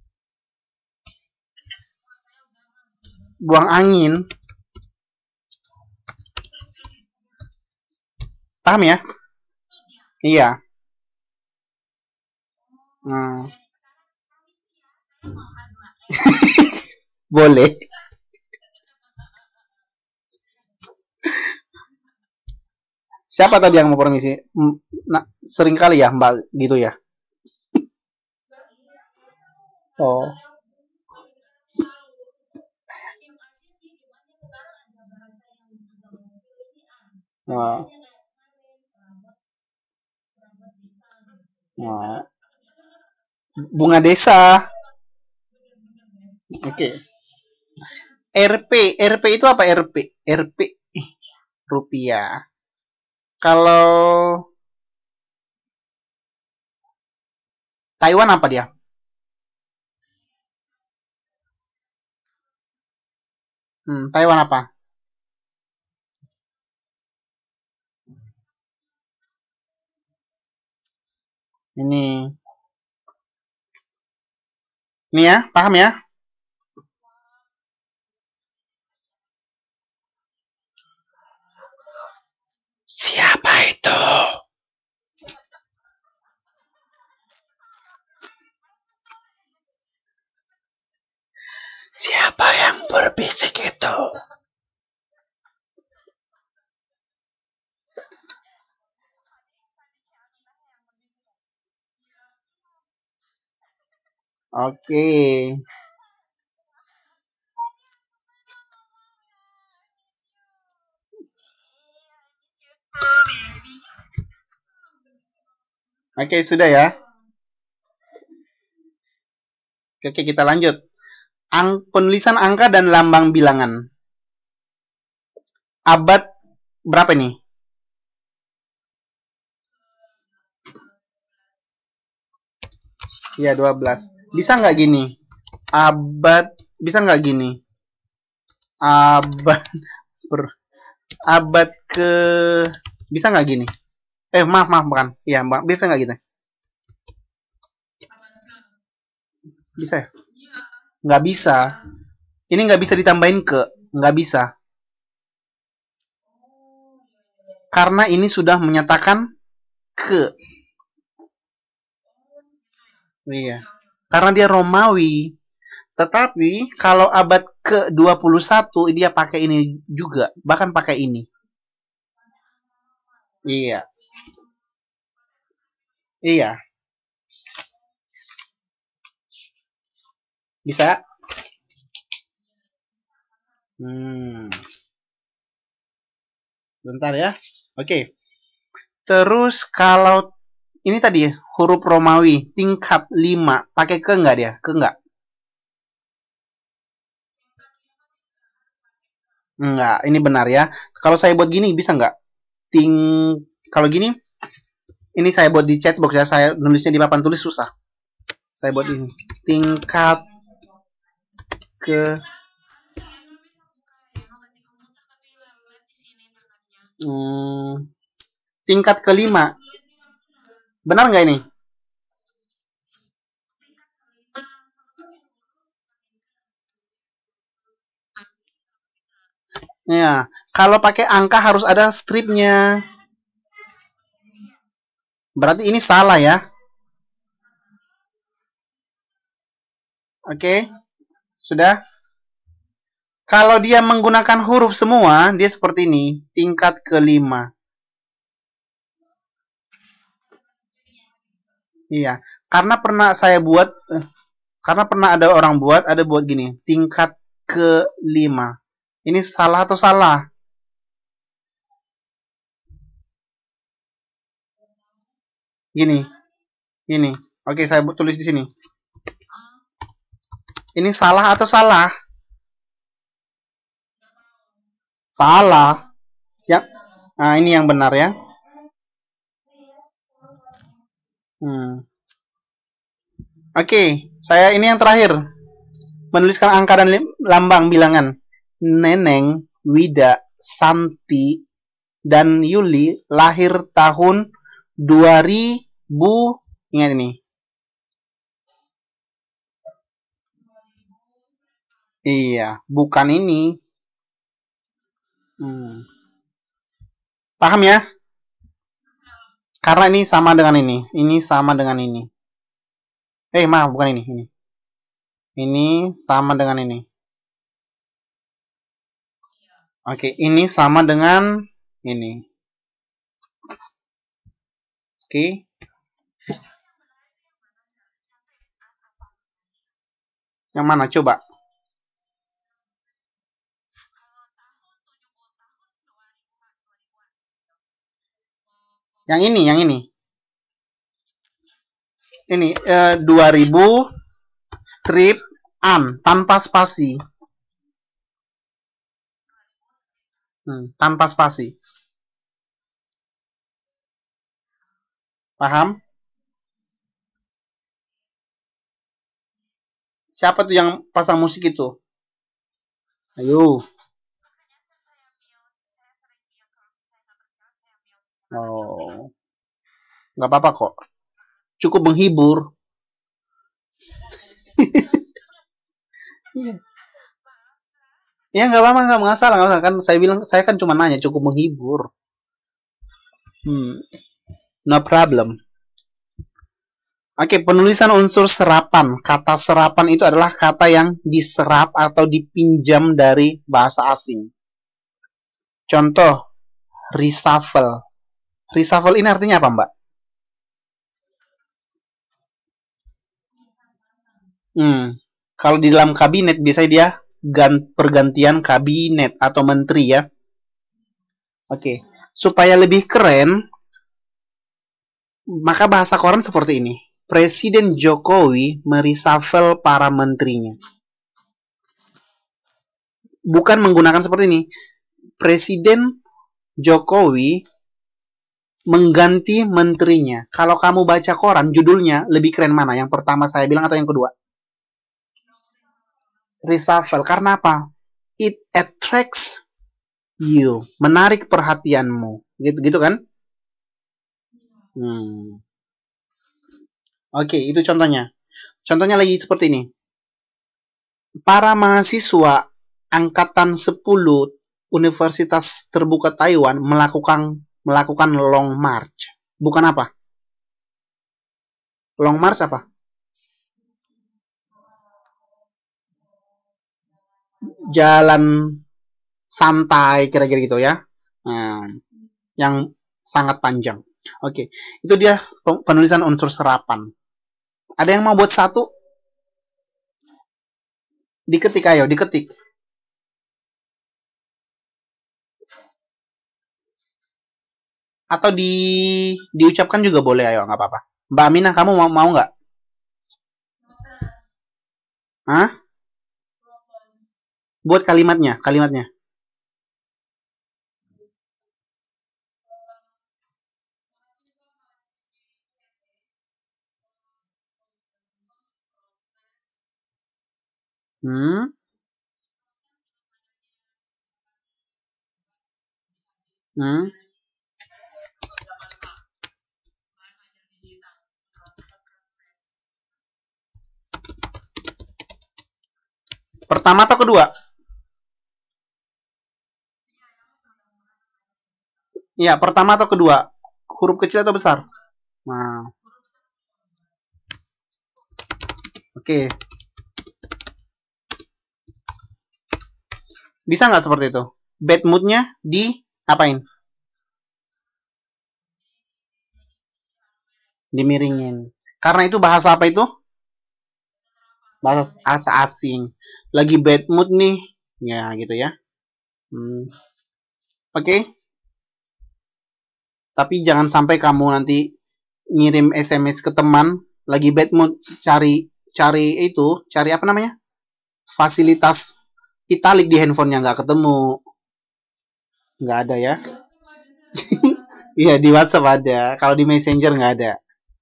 buang angin. Paham ya? Iya. Hmm. Boleh. Siapa tadi yang mau permisi? Nah, sering kali ya Mbak gitu ya. Oh. Nah. Nah. Bunga desa. Oke. Okay. R P, R P itu apa R P? R P rupiah. Kalau Taiwan apa dia? Hmm, Taiwan apa? Ini. Ini ya, paham ya? Siapa itu? Siapa yang berbisik itu? Oke. Oke, sudah ya. Oke, kita lanjut. Ang penulisan angka dan lambang bilangan. Abad berapa nih? Iya, dua belas. Bisa nggak gini? Abad, bisa nggak gini? Abad ber, abad ke, bisa nggak gini? Eh, maaf, maaf, bukan. Iya, bisa nggak gitu? Bisa ya? Nggak bisa. Ini nggak bisa ditambahin ke, nggak bisa. Karena ini sudah menyatakan ke. Iya. Karena dia Romawi. Tetapi kalau abad ke dua puluh satu dia pakai ini juga, bahkan pakai ini. Iya. Iya. Bisa? Hmm. Bentar ya. Oke. Terus kalau ini tadi huruf Romawi tingkat lima, pakai ke enggak dia? Ke enggak? Enggak, ini benar ya. Kalau saya buat gini bisa enggak? Ting kalau gini ini saya buat di chatbox ya, saya nulisnya di papan tulis susah. Saya buat ini. Tingkat ke hmm, tingkat kelima. Benar nggak ini? Ya, kalau pakai angka harus ada stripnya. Berarti ini salah ya. Oke, sudah. Kalau dia menggunakan huruf semua, dia seperti ini, tingkat kelima. Iya, karena pernah saya buat, eh, karena pernah ada orang buat, ada buat gini, tingkat kelima. Ini salah atau salah? Gini, gini. Oke, saya tulis di sini. Ini salah atau salah? Salah. Ya. Nah, ini yang benar ya. Hmm. Oke, saya ini yang terakhir. Menuliskan angka dan lambang bilangan. Neneng, Wida, Santi, dan Yuli lahir tahun dua ribu. Ingat ini. Iya, bukan ini. Hmm. Paham ya? Karena ini sama dengan ini. Ini sama dengan ini. Eh, maaf, bukan ini. Ini, ini sama dengan ini. Oke, ini sama dengan ini. Oke. Yang mana? Coba. Yang ini, yang ini. Ini eh, dua ribu strip an tanpa spasi. Hmm, tanpa spasi. Paham? Siapa tuh yang pasang musik itu? Ayo. Oh. Nggak apa-apa kok. Cukup menghibur. Ya nggak apa-apa, nggak masalah, nggak masalah. Kan saya bilang, saya kan cuma nanya, cukup menghibur. Hmm. No problem. Oke, penulisan unsur serapan. Kata serapan itu adalah kata yang diserap atau dipinjam dari bahasa asing. Contoh, reshuffle. Reshuffle ini artinya apa, Mbak? Hmm. Kalau di dalam kabinet biasanya dia pergantian kabinet atau menteri ya. Oke. Supaya lebih keren, maka bahasa koran seperti ini. Presiden Jokowi mereshuffle para menterinya. Bukan menggunakan seperti ini. Presiden Jokowi mengganti menterinya. Kalau kamu baca koran, judulnya lebih keren mana? Yang pertama saya bilang atau yang kedua? Reshuffle. Karena apa? It attracts you. Menarik perhatianmu. Gitu, gitu kan? Hmm. Oke, itu contohnya. Contohnya lagi seperti ini. Para mahasiswa angkatan sepuluh Universitas Terbuka Taiwan melakukan melakukan long march. Bukan apa? Long march apa? Jalan santai kira-kira gitu ya. Hmm, yang sangat panjang. Oke, itu dia penulisan unsur serapan. Ada yang mau buat satu? Diketik ayo, diketik. Atau di diucapkan juga boleh, ayo, nggak apa-apa. Mbak Aminah, kamu mau mau nggak? Hah? Buat kalimatnya, kalimatnya. Hmm? Hmm? Pertama atau kedua? Iya, pertama atau kedua? Huruf kecil atau besar? Nah, oke. Okay. Bisa nggak seperti itu? Bad moodnya di apain? Dimiringin. Karena itu bahasa apa itu? Bahasa asa asing. Lagi bad mood nih. Ya, gitu ya. Hmm. Oke. Okay. Tapi jangan sampai kamu nanti ngirim S M S ke teman lagi bad mood, cari cari itu, cari apa namanya? Fasilitas italik di handphonenya nggak ketemu. Nggak ada ya. Iya, di WhatsApp ada. Kalau di Messenger nggak ada.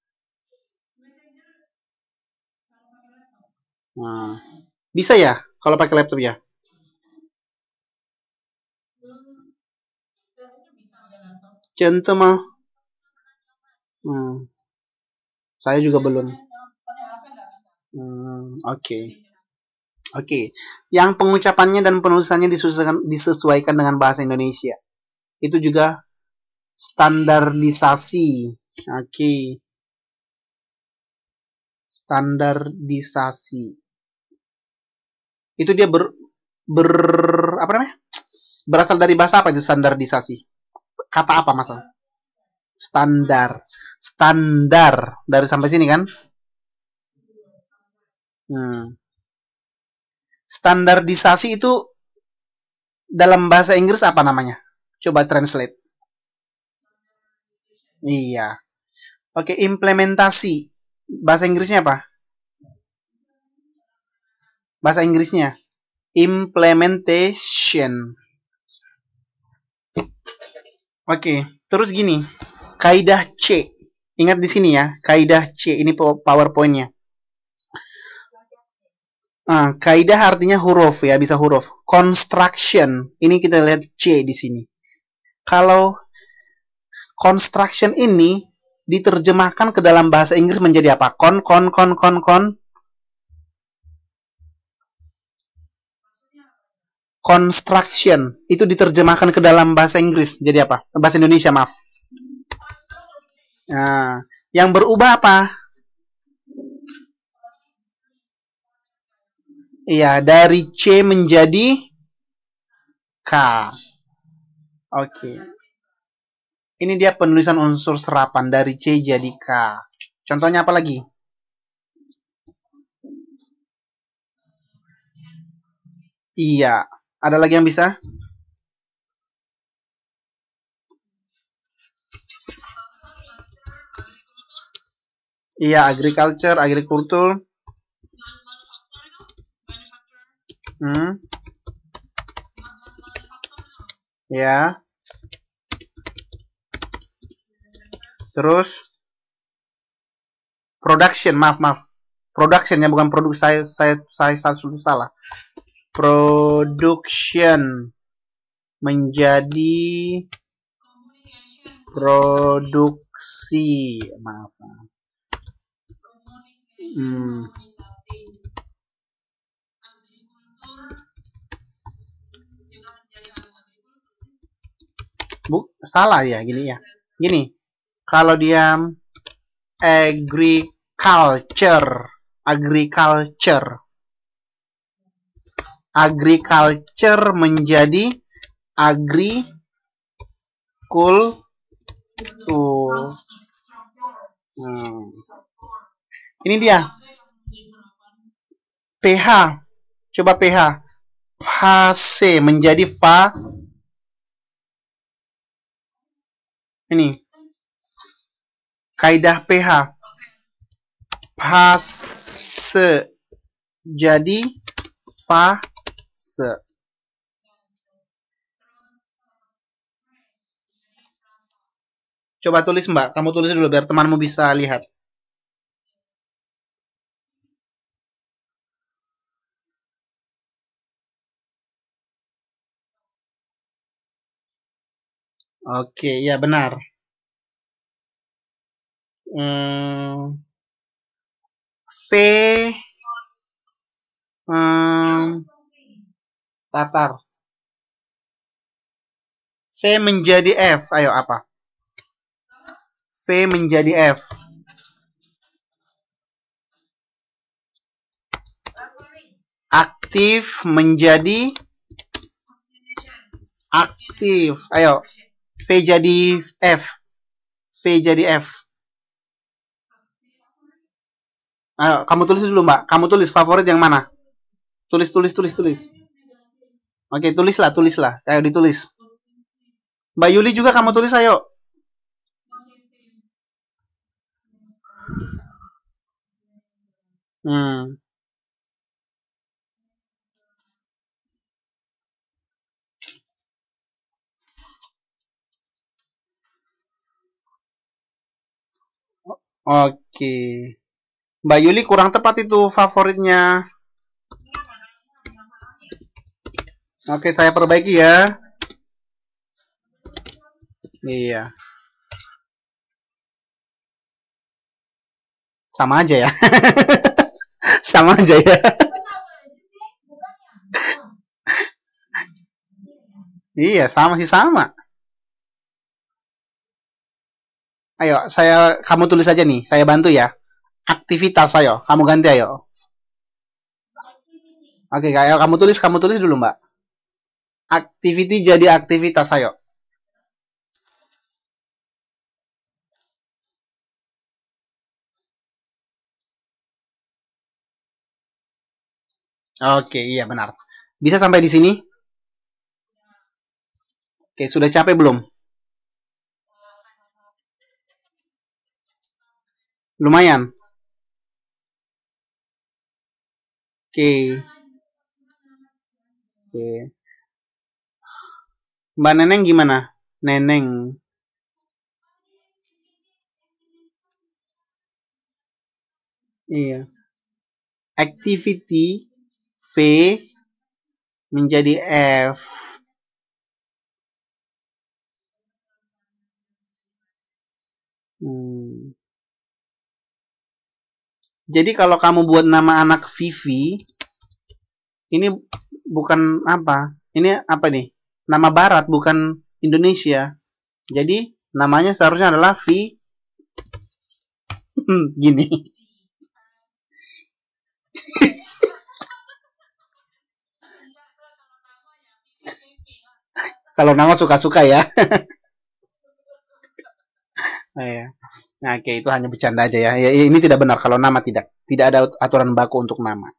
Nah, bisa ya kalau pakai laptop ya? Contoh mah. Hmm, saya juga belum. Hmm, oke. Okay. Oke. Okay. Yang pengucapannya dan penulisannya disesuaikan, disesuaikan dengan bahasa Indonesia. Itu juga standarisasi. Oke. Okay. Standarisasi. Itu dia ber, ber apa namanya? Berasal dari bahasa apa itu standarisasi? Kata apa masalah? Standar. Standar. Dari sampai sini kan? Hmm. Standarisasi itu dalam bahasa Inggris apa namanya? Coba translate. Iya. Oke, implementasi. Bahasa Inggrisnya apa? Bahasa Inggrisnya implementation. Oke, terus gini. Kaidah C. Ingat di sini ya, kaidah C ini PowerPoint-nya. Nah, kaidah artinya huruf ya, bisa huruf. Construction, ini kita lihat C di sini. Kalau construction ini diterjemahkan ke dalam bahasa Inggris menjadi apa? Kon, kon, kon, kon, kon. Construction itu diterjemahkan ke dalam bahasa Inggris jadi apa? Bahasa Indonesia, maaf. Nah, yang berubah apa? Iya, dari C menjadi K. Oke. Okay. Ini dia penulisan unsur serapan dari C jadi K. Contohnya apa lagi? Iya. Ada lagi yang bisa? Iya, agriculture, agrikultur. Hmm. Ya. Terus production, maaf, maaf. Productionnya bukan produk, saya saya saya sudah salah. Production menjadi produksi, maaf. Hmm. Bu, salah ya gini ya. Gini, kalau dia agriculture, agriculture, agriculture menjadi agrikultur. Hmm. Ini dia. pH. Coba pH. Fase menjadi fa. Ini. Kaidah pH. Fase jadi fase. Coba tulis Mbak, kamu tulis dulu biar temanmu bisa lihat. Oke, ya benar. Hmm, V hmm, Tatar. V menjadi F. Ayo, apa? V menjadi F. Aktif menjadi aktif. Ayo. V jadi F. V jadi F. Ayo, kamu tulis dulu, Mbak. Kamu tulis favorit yang mana? Tulis, tulis, tulis, tulis. Oke, tulislah, tulislah. Ayo ditulis. Mbak Yuli juga kamu tulis, ayo. Hmm. Oke. Mbak Yuli kurang tepat itu favoritnya. Oke, saya perbaiki ya. Iya. Sama aja ya. Sama aja ya. Iya, sama sih sama. Ayo, saya kamu tulis aja nih. Saya bantu ya. Aktivitas, ayo. Kamu ganti ayo. Oke, ayo kamu tulis, kamu tulis dulu, Mbak. Activity jadi aktivitas, ayo. Oke, iya benar. Bisa sampai di sini? Oke, sudah capek belum? Lumayan. Oke. Oke. Mbak Neneng gimana? Neneng. Iya. Activity V menjadi F. Hmm. Jadi kalau kamu buat nama anak Vivi, ini bukan apa? Ini apa nih? Nama Barat, bukan Indonesia. Jadi namanya seharusnya adalah V. Gini. Kalau nama suka-suka ya. Nah, oke, itu hanya bercanda aja ya. ya. Ini tidak benar kalau nama tidak. Tidak ada aturan baku untuk nama.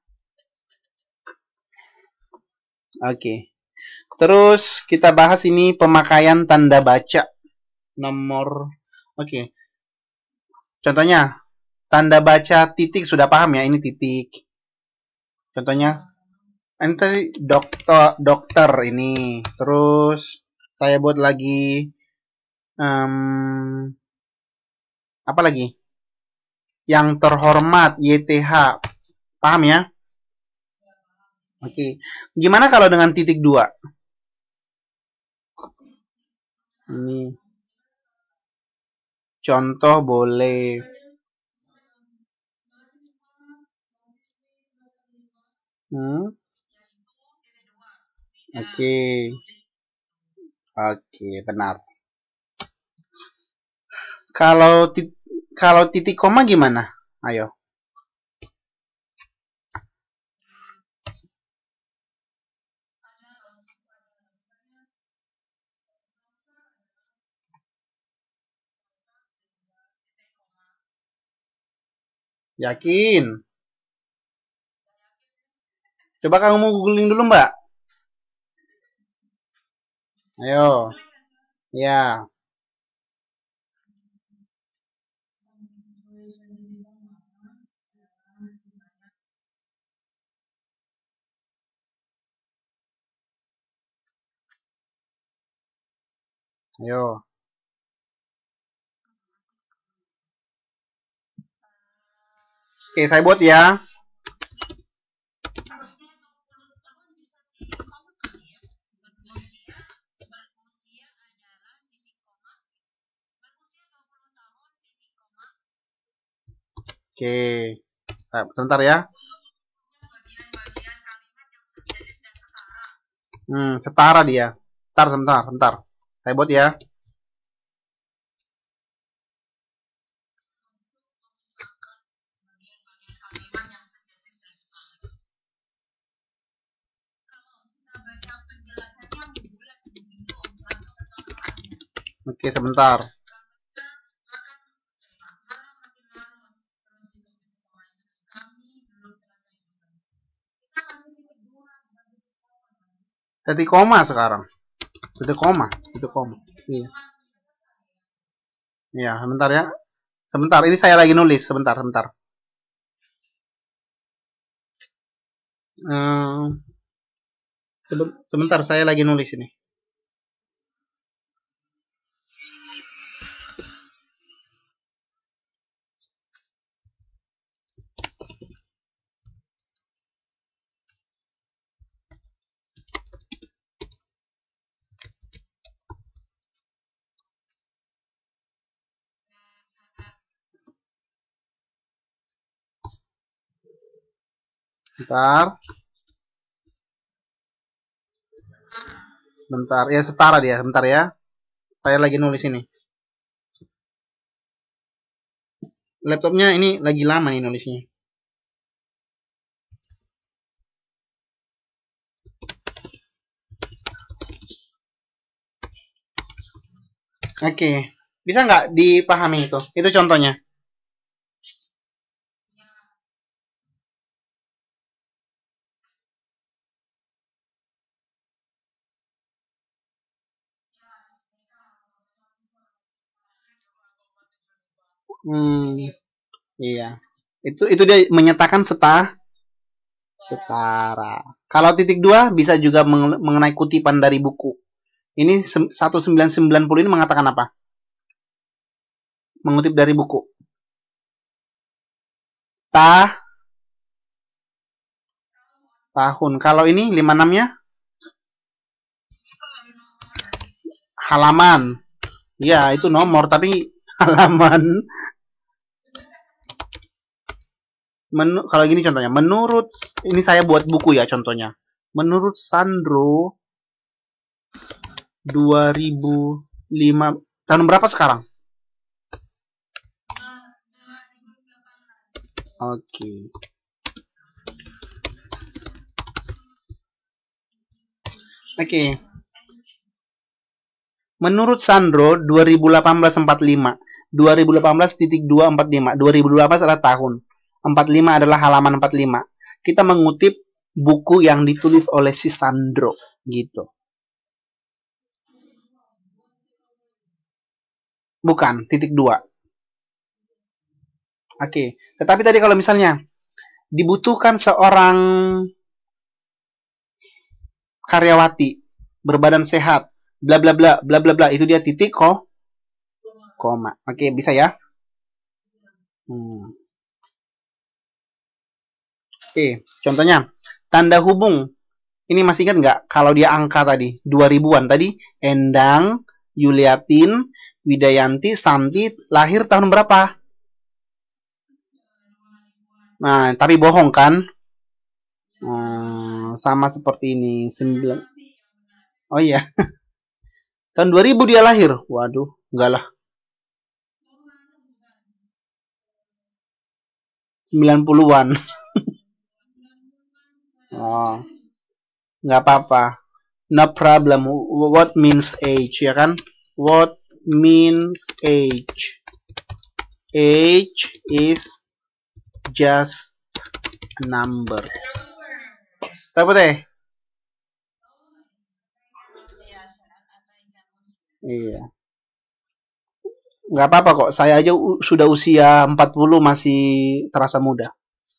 Oke. Terus kita bahas ini pemakaian tanda baca. Nomor oke. Contohnya tanda baca titik sudah paham ya, ini titik. Contohnya enter dokter dokter ini. Terus saya buat lagi um, apa lagi? Yang terhormat Y T H. Paham ya? Oke. Gimana kalau dengan titik dua? Ini contoh boleh. Hmm? Oke. Oke, benar. Kalau tit kalau titik koma gimana? Ayo. Yakin? Coba kamu mau googling dulu, Mbak. Ayo. Ya. Ayo. Oke, saya buat ya. Oke. Nah, sebentar ya. Hmm, setara dia. Sebentar, sebentar, sebentar. Saya buat ya. Oke, sebentar. Titik koma sekarang. Titik koma, titik koma. Iya. Iya, sebentar ya. Sebentar, ini saya lagi nulis. Sebentar, sebentar. Hmm, sebentar, saya lagi nulis ini. Sebentar. Sebentar, ya setara dia. Sebentar ya. Saya lagi nulis ini. Laptopnya ini lagi lama nih nulisnya. Oke, bisa nggak dipahami itu? Itu contohnya. Hmm, iya. Itu itu dia menyatakan setah setara. Kalau titik dua bisa juga mengenai kutipan dari buku. Ini seribu sembilan ratus sembilan puluh ini mengatakan apa? Mengutip dari buku. Ta tahun. Kalau ini lima puluh enam-nya halaman. Ya, itu nomor tapi halaman. Menu, kalau gini contohnya, menurut ini saya buat buku ya contohnya. Menurut Sandro dua ribu lima tahun berapa sekarang? Oke. Okay. Oke. Okay. Menurut Sandro dua ribu delapan belas empat puluh lima. dua ribu delapan belas titik dua empat lima. dua ribu delapan belas adalah tahun. empat puluh lima adalah halaman empat puluh lima. Kita mengutip buku yang ditulis oleh si Sandro gitu. Bukan, titik dua. Oke, okay. Tetapi tadi kalau misalnya dibutuhkan seorang karyawati berbadan sehat, bla bla bla bla bla bla, itu dia titik kok koma. Oke, okay, bisa ya? Hmm. Oke, okay. Contohnya tanda hubung. Ini masih ingat nggak kalau dia angka tadi dua ribuan tadi? Endang, Yuliatin, Widayanti, Santi lahir tahun berapa? Nah, tapi bohong kan? Hmm, sama seperti ini. sembilan. Oh iya. Tahun dua ribu dia lahir. Waduh, enggak lah. sembilan puluhan. Oh. Enggak apa-apa. No problem. What means age, ya kan? What means age? Age is just a number. Tahu deh? Iya. Nggak apa-apa kok. Saya aja sudah usia empat puluh masih terasa muda.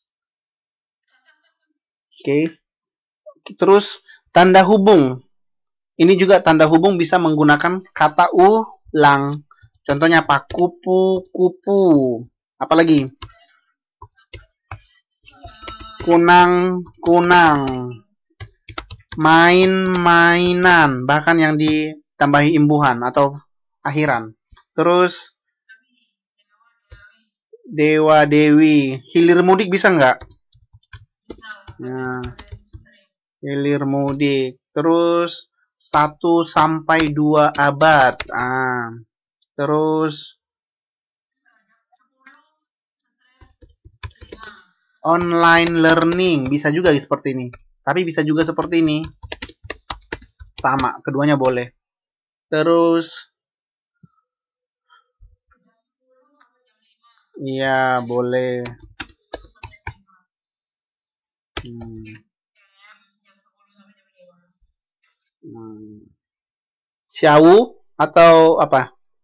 Oke. Okay. Terus tanda hubung. Ini juga tanda hubung bisa menggunakan kata ulang. Contohnya apa? Kupu-kupu. Apalagi? Kunang-kunang. Main-mainan. Bahkan yang ditambahi imbuhan atau akhiran. Terus dewa-dewi. Hilir mudik bisa nggak? Nah, hilir mudik. Terus satu sampai dua abad. Ah, terus online learning bisa juga seperti ini. Tapi bisa juga seperti ini. Sama, keduanya boleh. Terus iya, boleh. Hmm. Hmm. Xiawu atau apa?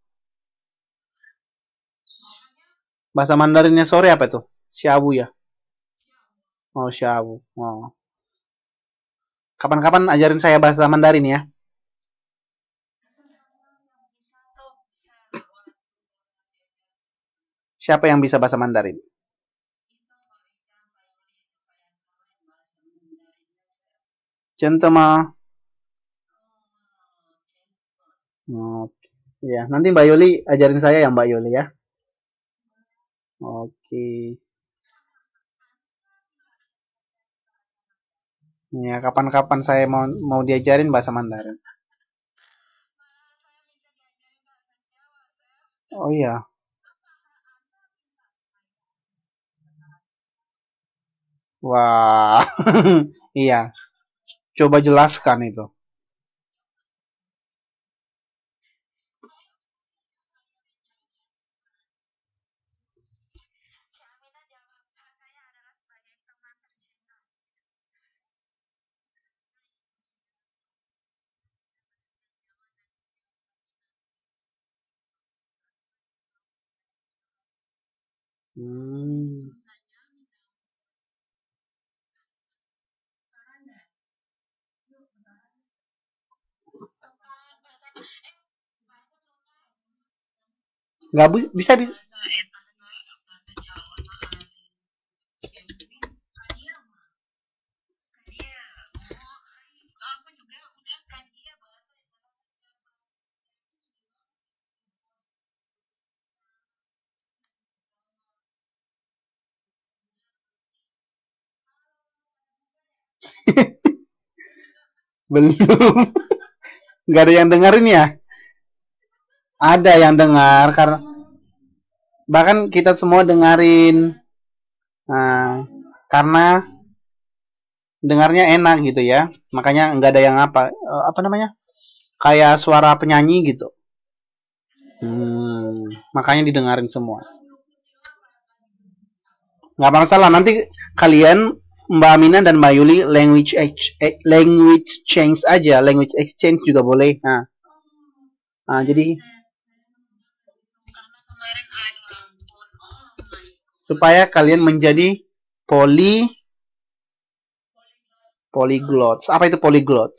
Bahasa Mandarinnya sore apa tuh? Xiawu ya? Oh, Xiawu. Oh. Kapan-kapan ajarin saya bahasa Mandarin ya. Siapa yang bisa bahasa Mandarin? Centema. Oh, ya, nanti Mbak Yuli ajarin saya ya Mbak Yuli ya. Oke. Ya, kapan-kapan saya mau mau diajarin bahasa Mandarin. Oh iya. Wah. Iya. Coba jelaskan itu. Hmm. Nggak bisa bisa. Belum. Nggak ada yang dengerin ya? Ada yang dengar karena bahkan kita semua dengerin. Nah, karena dengarnya enak gitu ya. Makanya nggak ada yang apa eh, apa namanya? Kayak suara penyanyi gitu. Hmm, makanya didengarin semua. Nggak masalah. Nanti kalian Mbak Amina dan Mbak Yuli language ex- eh, language change aja, language exchange juga boleh. Nah, nah jadi supaya kalian menjadi poly polyglots. Apa itu polyglots?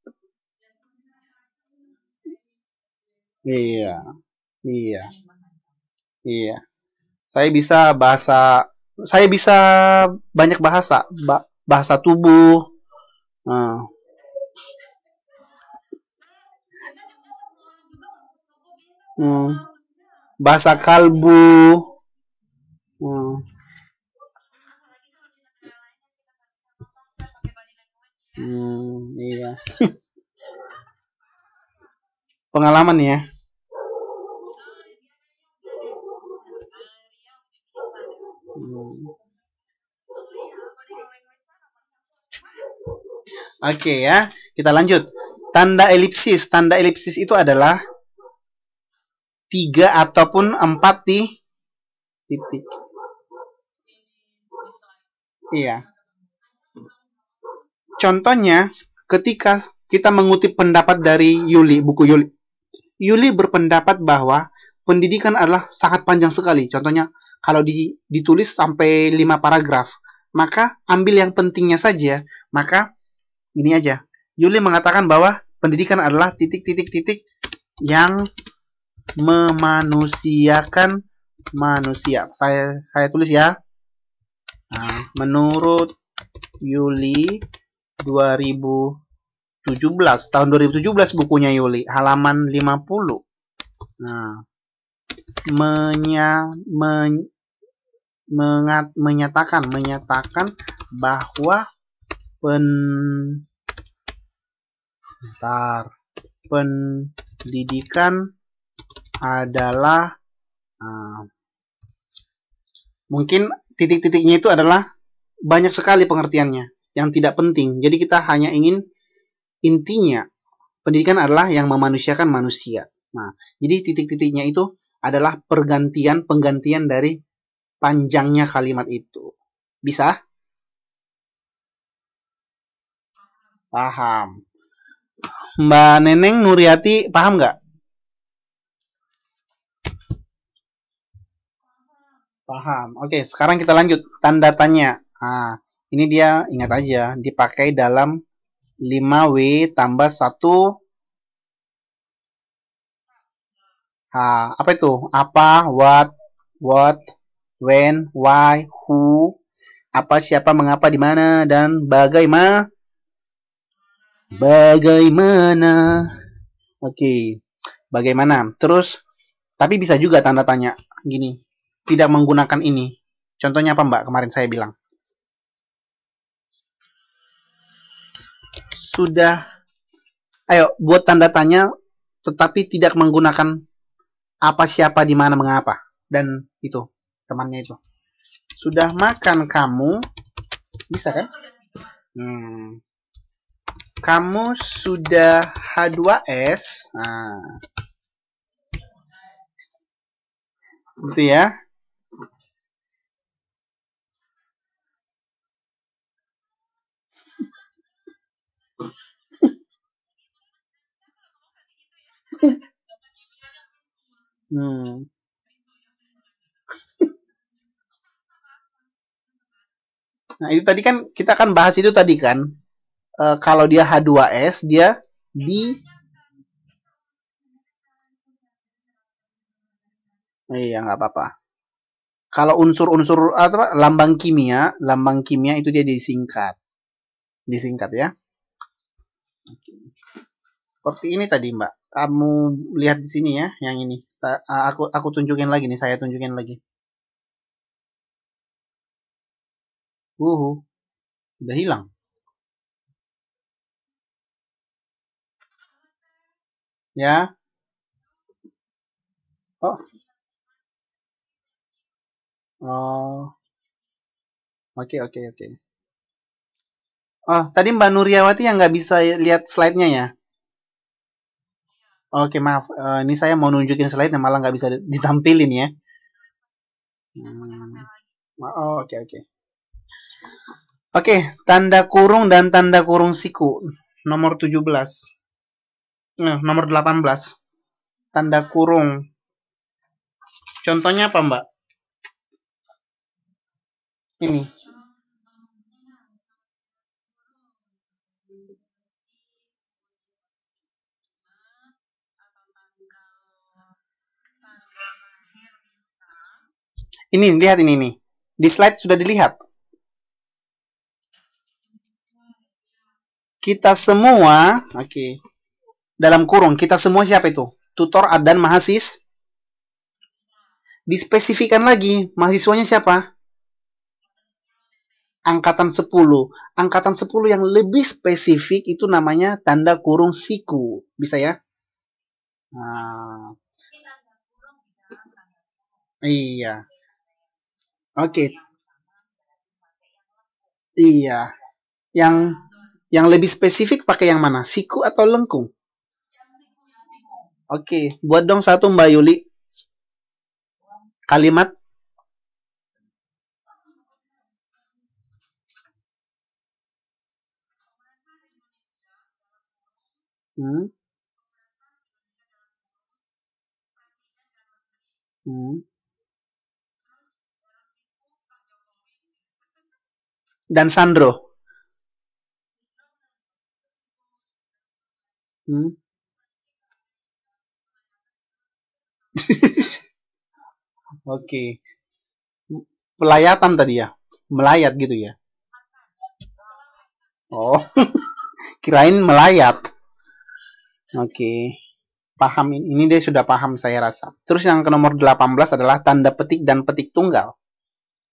Iya, iya, iya. Saya bisa bahasa, saya bisa banyak bahasa, ba- bahasa tubuh, uh, hmm, bahasa kalbu, hmm, hmm, iya. Pengalaman ya. Hmm. Oke okay, ya, kita lanjut. Tanda elipsis, tanda elipsis itu adalah tiga ataupun empat di titik. Iya. Contohnya, ketika kita mengutip pendapat dari Yuli, buku Yuli. Yuli berpendapat bahwa pendidikan adalah sangat panjang sekali. Contohnya, kalau di, ditulis sampai lima paragraf, maka ambil yang pentingnya saja. Maka, ini aja. Yuli mengatakan bahwa pendidikan adalah titik-titik-titik yang memanusiakan manusia. Saya saya tulis ya. Nah, menurut Yuli dua ribu tujuh belas, tahun dua ribu tujuh belas bukunya Yuli, halaman lima puluh. Nah, menya, men, mengat, menyatakan menyatakan bahwa pen, Bentar. Pendidikan adalah uh, mungkin titik-titiknya itu adalah banyak sekali pengertiannya yang tidak penting. Jadi kita hanya ingin intinya pendidikan adalah yang memanusiakan manusia. Nah, jadi titik-titiknya itu adalah pergantian penggantian dari panjangnya kalimat itu. Bisa? Paham. Mbak Neneng Nuriati paham nggak? Paham. Oke, sekarang kita lanjut. Tanda tanya. Nah, ini dia, ingat aja, dipakai dalam lima W tambah satu. Nah, apa itu? Apa, what, what, when, why, who, apa, siapa, mengapa, di mana, dan bagaimana. Bagaimana. Oke, bagaimana. Terus, tapi bisa juga tanda tanya. Gini, tidak menggunakan ini. Contohnya apa, Mbak? Kemarin saya bilang. Sudah. Ayo, buat tanda tanya, tetapi tidak menggunakan apa, siapa, di mana, mengapa. Dan itu, temannya itu. Sudah makan kamu? Bisa kan? Hmm. Kamu sudah H dua S? Nah. Gitu ya. Hmm. Nah, itu tadi kan kita kan bahas itu tadi kan. E, kalau dia H dua S, dia di iya nggak apa-apa. Kalau unsur-unsur apa lambang kimia, lambang kimia itu dia disingkat. Disingkat ya. Seperti ini tadi, Mbak. Kamu lihat di sini ya, yang ini. Sa aku aku tunjukin lagi nih, saya tunjukin lagi. Uh, udah hilang. Ya. Oh. Oh. Oke, oke, oke. Oh, tadi Mbak Nuriawati yang nggak bisa lihat slide-nya ya? Oke, maaf. Uh, ini saya mau nunjukin slide-nya malah nggak bisa ditampilin ya. Hmm. Oh, oke, oke. Oke, tanda kurung dan tanda kurung siku. Nomor tujuh belas. Nah, nomor delapan belas. Tanda kurung. Contohnya apa, Mbak? Ini. Ini, lihat ini nih. Di slide sudah dilihat. Kita semua, oke. Okay. Dalam kurung, kita semua siapa itu? Tutor dan mahasiswa. Dispesifikan lagi, mahasiswanya siapa? Angkatan sepuluh. Angkatan sepuluh yang lebih spesifik itu namanya tanda kurung siku. Bisa ya? Nah. Iya. Oke. Okay. Iya. Yang yang lebih spesifik pakai yang mana? Siku atau lengkung? Oke, okay. Buat dong satu Mbak Yuli. Kalimat hmm. Hmm. Dan Sandro. Hmm. Oke. Okay. Pelayatan tadi ya? Melayat gitu ya? Oh. Kirain melayat. Oke. Okay. Paham ini. Ini dia sudah paham saya rasa. Terus yang ke nomor delapan belas adalah tanda petik dan petik tunggal.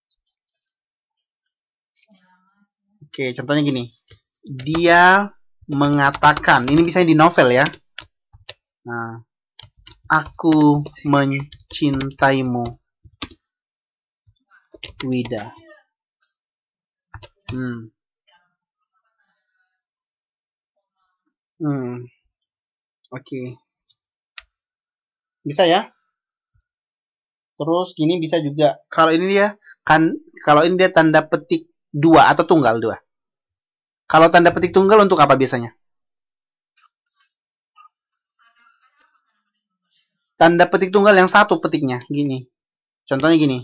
Oke, okay, contohnya gini. Dia mengatakan, ini bisa di novel ya. Nah, aku mencintaimu, Wida. Hmm. Hmm. Oke. Okay. Bisa ya? Terus gini bisa juga. Kalau ini dia kan, kalau ini dia tanda petik dua atau tunggal dua. Kalau tanda petik tunggal untuk apa biasanya? Tanda petik tunggal yang satu petiknya, gini. Contohnya gini.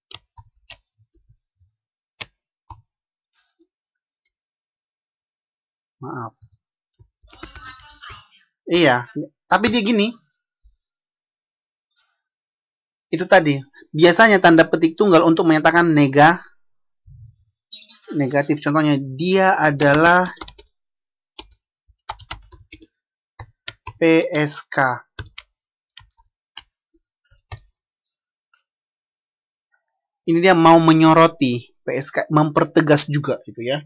Maaf. Iya, tapi dia gini. Itu tadi. Biasanya tanda petik tunggal untuk menyatakan nega, negatif. Contohnya, dia adalah P S K. Ini dia mau menyoroti P S K, mempertegas juga gitu ya.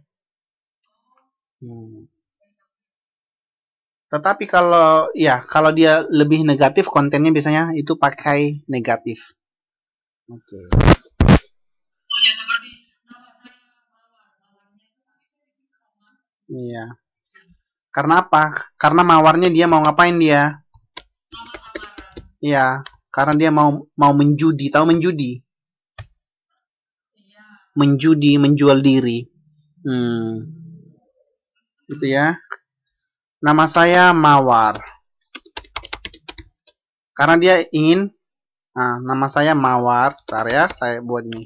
Hmm. Tetapi kalau ya kalau dia lebih negatif, kontennya biasanya itu pakai negatif. Oke. Okay. Iya. Karena apa? Karena mawarnya dia mau ngapain dia? Iya. Karena dia mau mau menjudi. Tahu menjudi? Menjudi, menjual diri. Hmm. Gitu ya. Nama saya Mawar. Karena dia ingin, nah, nama saya Mawar. Bentar ya, saya buat ini.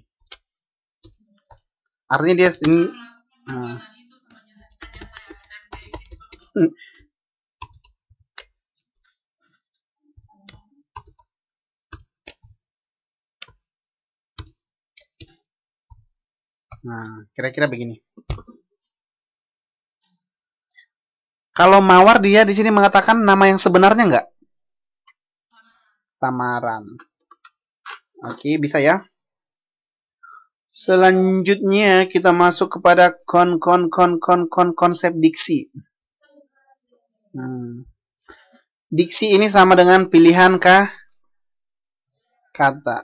Artinya dia ini. Nah. Nah, kira-kira begini. Kalau Mawar dia di sini mengatakan nama yang sebenarnya enggak? Samaran. Oke, bisa ya. Selanjutnya kita masuk kepada kon kon kon kon kon konsep diksi. Hmm. Diksi ini sama dengan pilihan kah? Kata.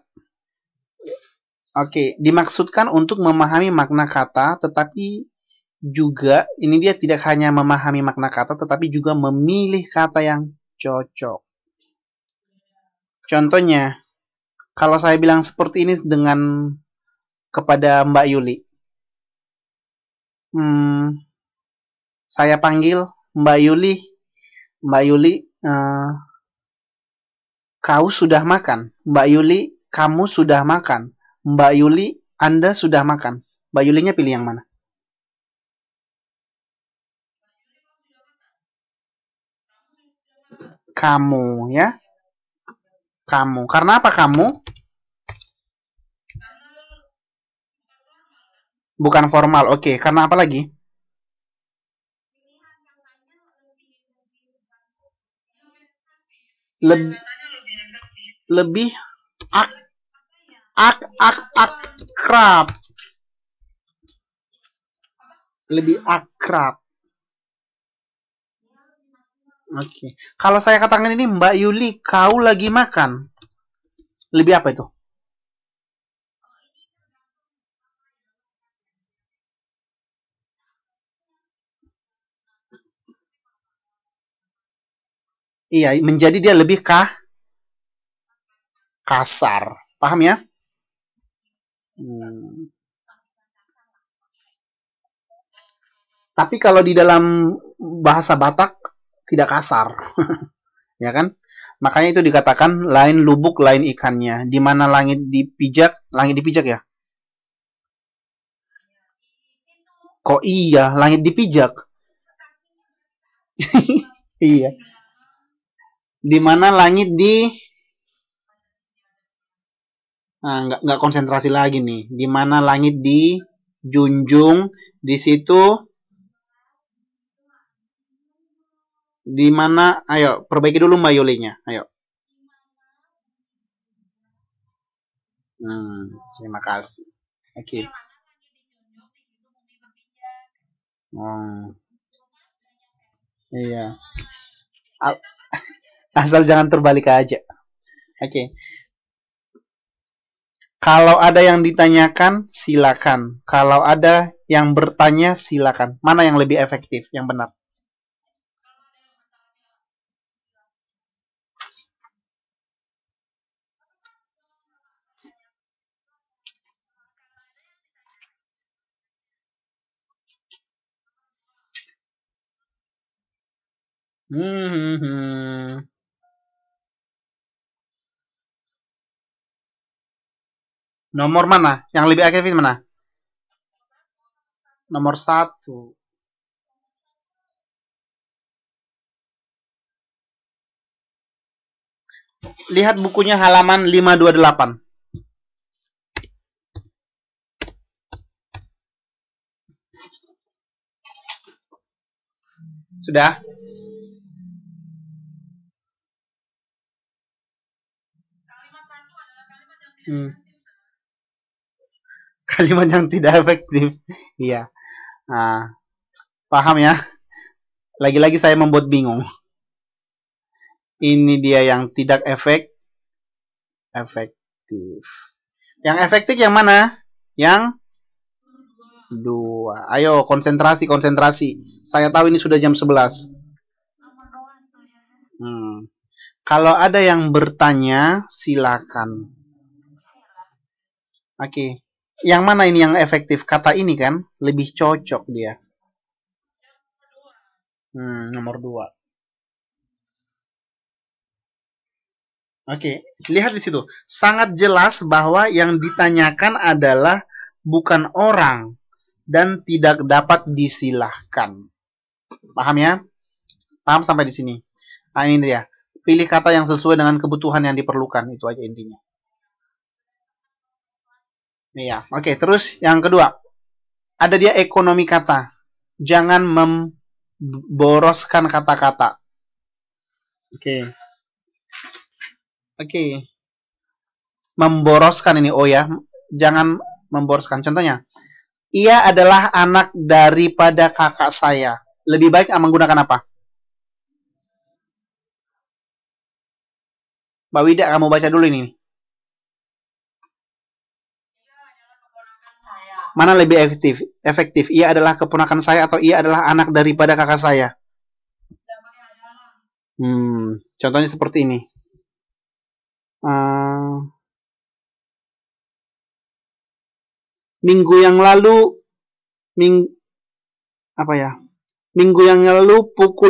Oke, dimaksudkan untuk memahami makna kata, tetapi juga ini dia tidak hanya memahami makna kata, tetapi juga memilih kata yang cocok. Contohnya, kalau saya bilang seperti ini dengan kepada Mbak Yuli, hmm, saya panggil Mbak Yuli, Mbak Yuli, uh, kau sudah makan. Mbak Yuli, kamu sudah makan. Mbak Yuli, Anda sudah makan. Mbak Yulinya pilih yang mana? Kamu, ya. Kamu. Karena apa kamu? Bukan formal. Oke, karena apa lagi? Leb lebih ak ak ak akrab. Lebih akrab. Oke. Kalau saya katakan ini Mbak Yuli, kau lagi makan. Lebih apa itu? Iya, menjadi dia lebih kah? Kasar. Paham ya? Hmm. Tapi kalau di dalam bahasa Batak tidak kasar. Ya kan? Makanya itu dikatakan lain lubuk lain ikannya. Di mana langit dipijak, langit dipijak ya? Kok iya, langit dipijak? Iya. Di mana langit di nah, nggak nggak konsentrasi lagi nih. Di mana langit dijunjung, di situ di mana? Ayo, perbaiki dulu Mbak Yulinya. Ayo. Hmm, terima kasih. Oke. Okay. Hmm. Iya. A- Asal jangan terbalik aja. Oke. Okay. Kalau ada yang ditanyakan, silakan. Kalau ada yang bertanya, silakan. Mana yang lebih efektif, yang benar? Hmm. Nomor mana? Yang lebih efektif mana? Nomor satu. Lihat bukunya halaman lima dua delapan. Sudah? Hmm. Kalimat yang tidak efektif. Iya. Nah, paham ya? Lagi-lagi saya membuat bingung. Ini dia yang tidak efek efektif. Yang efektif yang mana? Yang dua. Ayo, konsentrasi, konsentrasi. Saya tahu ini sudah jam sebelas. Hmm. Kalau ada yang bertanya, silakan. Oke. Okay. Yang mana ini yang efektif? Kata ini kan lebih cocok dia. Hmm, nomor dua. Oke, okay. Lihat di situ. Sangat jelas bahwa yang ditanyakan adalah bukan orang dan tidak dapat disilahkan. Paham ya? Paham sampai di sini. Nah, ini dia. Pilih kata yang sesuai dengan kebutuhan yang diperlukan. Itu aja intinya. Iya. Oke, okay. Terus yang kedua. Ada dia ekonomi kata. Jangan memboroskan kata-kata. Oke. Okay. Oke. Okay. Memboroskan ini. Oh ya. Jangan memboroskan. Contohnya. Ia adalah anak daripada kakak saya. Lebih baik menggunakan apa? Mbak Wida, kamu baca dulu ini. Mana lebih efektif? Efektif. Ia adalah keponakan saya atau ia adalah anak daripada kakak saya? Hmm, contohnya seperti ini. Uh, minggu yang lalu, ming, apa ya? Minggu yang lalu pukul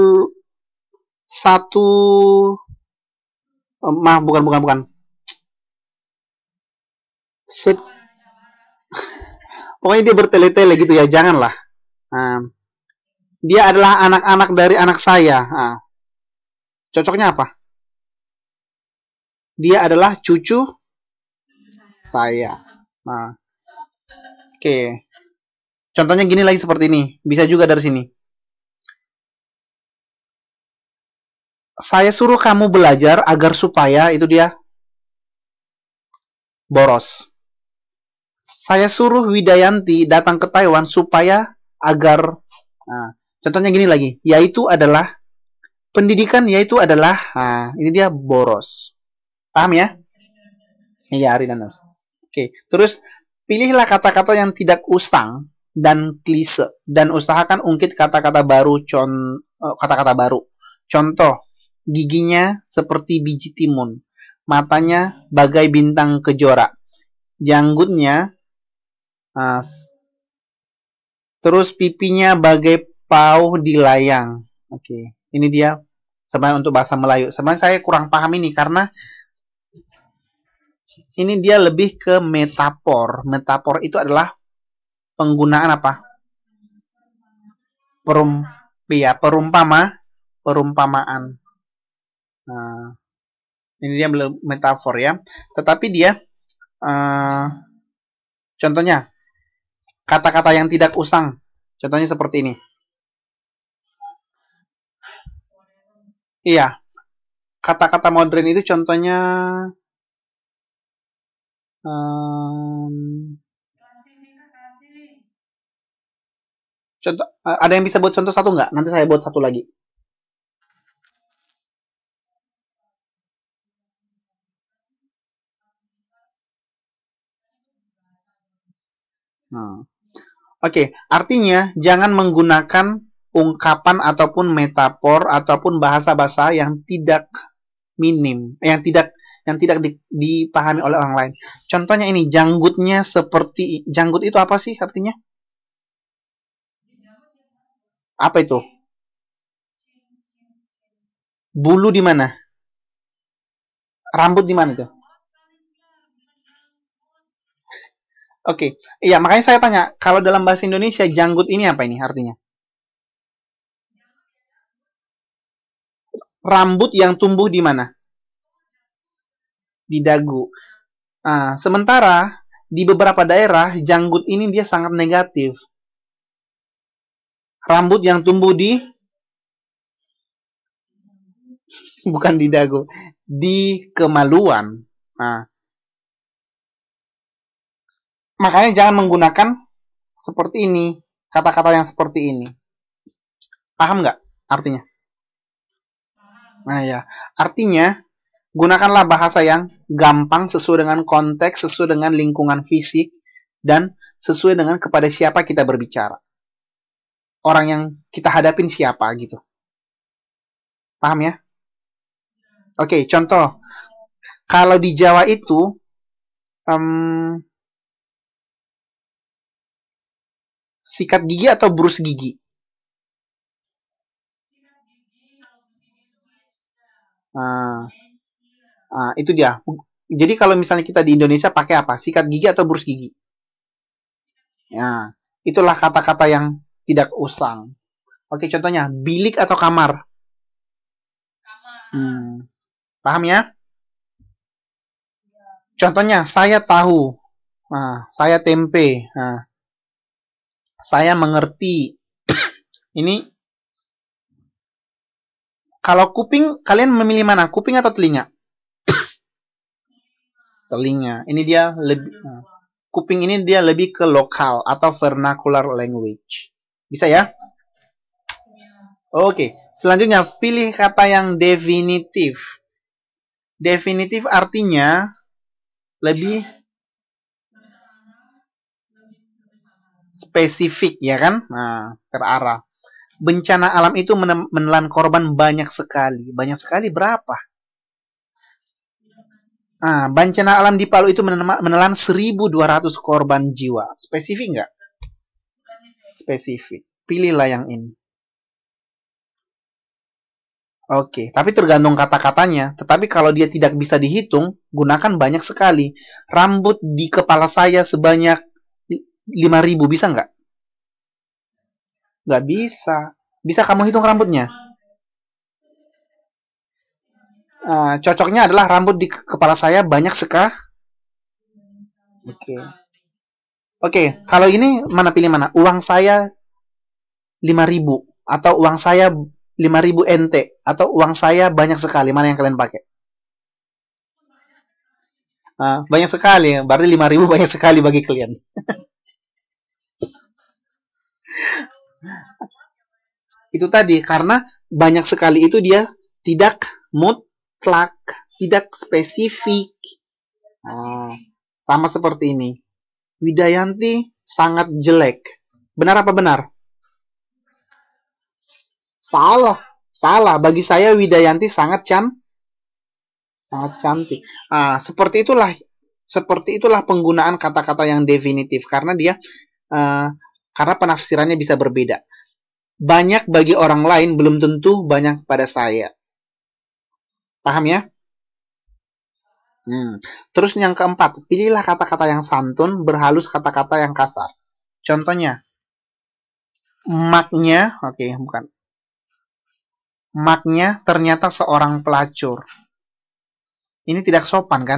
satu, oh, maaf, bukan, bukan, bukan. Set, pokoknya dia bertele-tele gitu ya, janganlah. Nah, dia adalah anak-anak dari anak saya. Nah, cocoknya apa? Dia adalah cucu saya. Nah, oke. Okay. Contohnya gini lagi seperti ini. Bisa juga dari sini. Saya suruh kamu belajar agar supaya itu dia boros. Saya suruh Widayanti datang ke Taiwan supaya agar nah, contohnya gini lagi, yaitu adalah pendidikan yaitu adalah nah, ini dia boros. Paham ya? Iya, Ari dan Nas. Oke, terus pilihlah kata-kata yang tidak usang dan klise dan usahakan ungkit kata-kata baru con kata-kata baru. Contoh, giginya seperti biji timun, matanya bagai bintang kejora, janggutnya uh, terus pipinya bagai pauh di layang. Oke, ini dia sebenarnya untuk bahasa Melayu. Sebenarnya saya kurang paham ini karena ini dia lebih ke metafor. Metafor itu adalah penggunaan apa? Perum, ya, perumpama, perumpamaan. Nah, ini dia metafor ya. Tetapi dia, uh, contohnya, kata-kata yang tidak usang. Contohnya seperti ini. Iya, kata-kata modern itu contohnya, um, Contoh, uh, ada yang bisa buat contoh satu nggak? Nanti saya buat satu lagi. Hmm. Oke, okay, artinya jangan menggunakan ungkapan ataupun metafor ataupun bahasa-bahasa yang tidak minim, yang tidak yang tidak di, dipahami oleh orang lain. Contohnya ini, janggutnya seperti, janggut itu apa sih artinya? Apa itu? Bulu di mana? Rambut di mana itu? Oke, okay. Iya, makanya saya tanya, kalau dalam bahasa Indonesia janggut ini apa ini artinya? Rambut yang tumbuh di mana? Di dagu. Nah, sementara di beberapa daerah janggut ini dia sangat negatif. Rambut yang tumbuh di bukan di dagu, di kemaluan. Nah, makanya jangan menggunakan seperti ini, kata-kata yang seperti ini. Paham nggak artinya? Nah ya, artinya gunakanlah bahasa yang gampang sesuai dengan konteks, sesuai dengan lingkungan fisik, dan sesuai dengan kepada siapa kita berbicara. Orang yang kita hadapin siapa gitu. Paham ya? Oke, contoh. Kalau di Jawa itu, um, sikat gigi atau brus gigi? Nah, nah, itu dia. Jadi kalau misalnya kita di Indonesia pakai apa? Sikat gigi atau brus gigi? Ya, itulah kata-kata yang tidak usang. Oke, contohnya bilik atau kamar? Hmm, paham ya? Contohnya saya tahu, nah, saya tempe, nah, saya mengerti. Ini kalau kuping kalian memilih mana? Kuping atau telinga? Telinga. Ini dia lebih nah, kuping ini dia lebih ke lokal atau vernacular language. Bisa ya? Oke, selanjutnya pilih kata yang definitif. Definitif artinya lebih spesifik ya kan? Nah, terarah. Bencana alam itu menelan korban banyak sekali. Banyak sekali berapa? Nah, bencana alam di Palu itu menelan seribu dua ratus korban jiwa. Spesifik nggak? Spesifik. Pilihlah yang ini. Oke, tapi tergantung kata-katanya. Tetapi kalau dia tidak bisa dihitung, gunakan banyak sekali. Rambut di kepala saya sebanyak lima ribu, bisa nggak? Nggak bisa. Bisa kamu hitung rambutnya? Uh, cocoknya adalah rambut di kepala saya banyak sekali. Oke. Okay. Oke, okay, kalau ini mana pilih mana? Uang saya lima ribu atau uang saya lima ribu N T atau uang saya banyak sekali, mana yang kalian pakai? Uh, banyak sekali, berarti lima ribu banyak sekali bagi kalian. Itu tadi, karena banyak sekali itu dia tidak mutlak, tidak spesifik. Oh, sama seperti ini. Widayanti sangat jelek. Benar apa benar? Salah. Salah. Bagi saya Widayanti sangat can sangat cantik. Ah, seperti itulah seperti itulah penggunaan kata-kata yang definitif karena dia uh, karena penafsirannya bisa berbeda. Banyak bagi orang lain belum tentu banyak pada saya. Paham ya? Hmm. Terus yang keempat, pilihlah kata-kata yang santun, berhalus kata-kata yang kasar. Contohnya, maknya, oke, okay, bukan. Maknya ternyata seorang pelacur. Ini tidak sopan kan?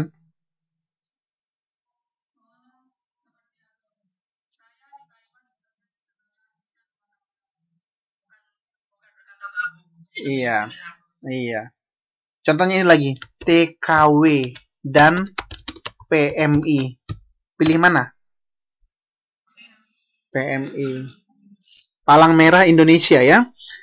Iya, iya. Contohnya ini lagi, T K W dan P M I. Pilih mana? P M I. Palang merah Indonesia ya.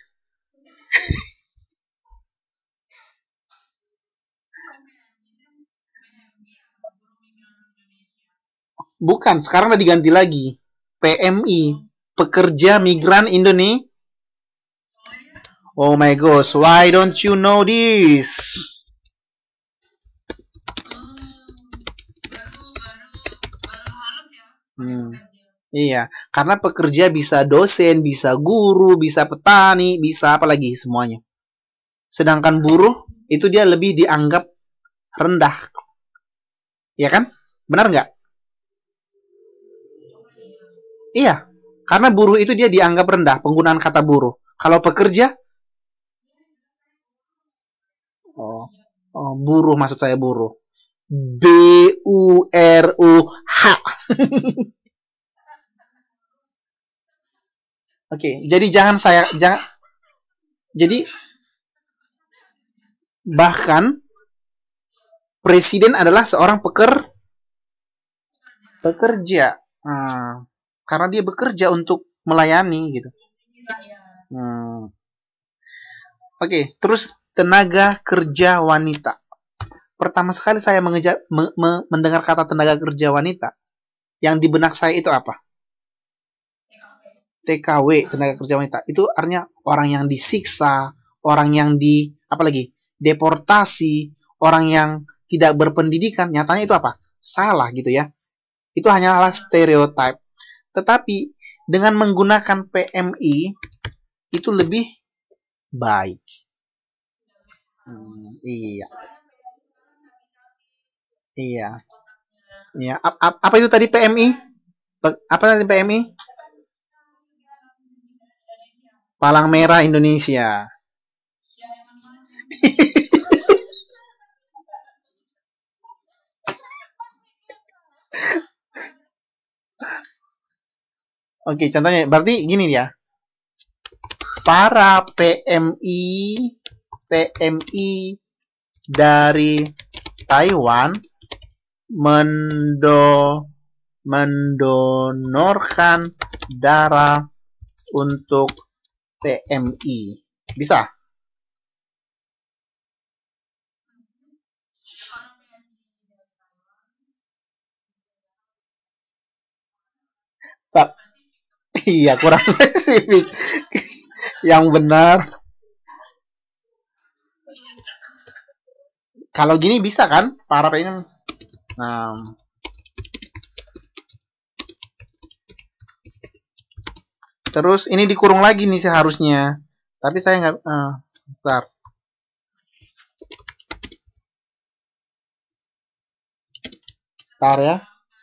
Bukan, sekarang udah diganti lagi. P M I, Pekerja Migran Indonesia. Oh my gosh, why don't you know this? Hmm. Iya, karena pekerja bisa dosen, bisa guru, bisa petani, bisa apa lagi semuanya. Sedangkan buruh itu dia lebih dianggap rendah, ya kan? Benar nggak? Iya, karena buruh itu dia dianggap rendah, penggunaan kata buruh. Kalau pekerja, oh, oh buruh maksud saya buruh. B U R U H. Oke, jadi jangan saya jangan jadi bahkan presiden adalah seorang peker pekerja. Hmm, karena dia bekerja untuk melayani gitu. Hmm. Oke, terus tenaga kerja wanita. Pertama sekali saya mengejar, me, me, mendengar kata tenaga kerja wanita, yang di benak saya itu apa? T K W, tenaga kerja wanita. Itu artinya orang yang disiksa, orang yang di apa lagi? Deportasi, orang yang tidak berpendidikan. Nyatanya itu apa? Salah gitu ya. Itu hanyalah stereotip. Tetapi dengan menggunakan P M I itu lebih baik. Hmm, iya, iya, iya. A- a- apa itu tadi P M I? Pe- Apa tadi P M I? Palang Merah Indonesia. Oke, contohnya berarti gini ya. Para P M I P M I dari Taiwan mendo mendonorkan darah untuk P M I. Bisa? Tak. Iya, kurang spesifik. Yang benar. Kalau gini bisa kan? Para P M I. Nah, terus ini dikurung lagi nih seharusnya. Tapi saya nggak. Uh, bentar. Bentar ya.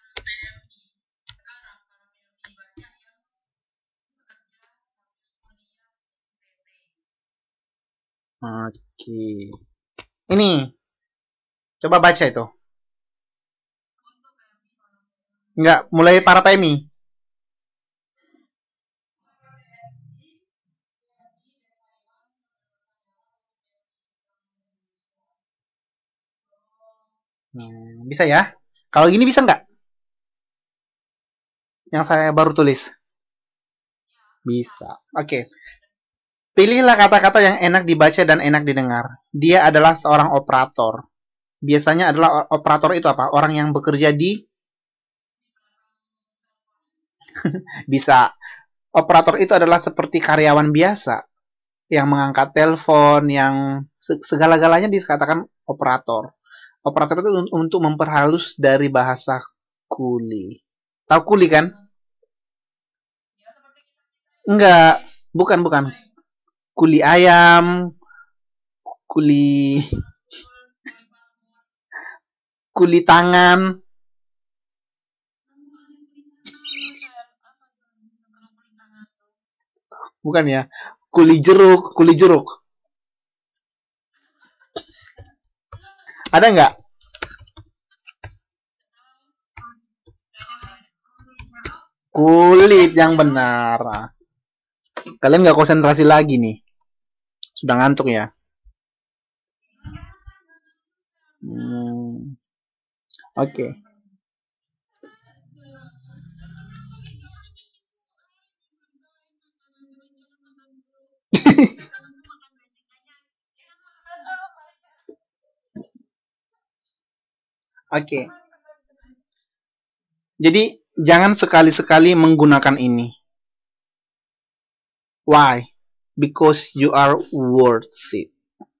Oke. Ini. Coba baca itu. Nggak, mulai para P M I. Hmm, bisa ya? Kalau gini bisa nggak? Yang saya baru tulis. Bisa. Oke. Okay. Pilihlah kata-kata yang enak dibaca dan enak didengar. Dia adalah seorang operator. Biasanya adalah operator itu apa? Orang yang bekerja di bisa. Operator itu adalah seperti karyawan biasa yang mengangkat telepon, yang segala-galanya dikatakan operator. Operator itu untuk memperhalus dari bahasa kuli. Tahu kuli kan? Enggak, bukan bukan. Kuli ayam, kuli kuli tangan, bukan ya. Kuli jeruk, kuli jeruk. Ada nggak? Kulit yang benar. Kalian nggak konsentrasi lagi nih. Sudah ngantuk ya. Hmm, Oke. Okay. Oke. Jadi jangan sekali-sekali menggunakan ini. Why? Because you are worth it.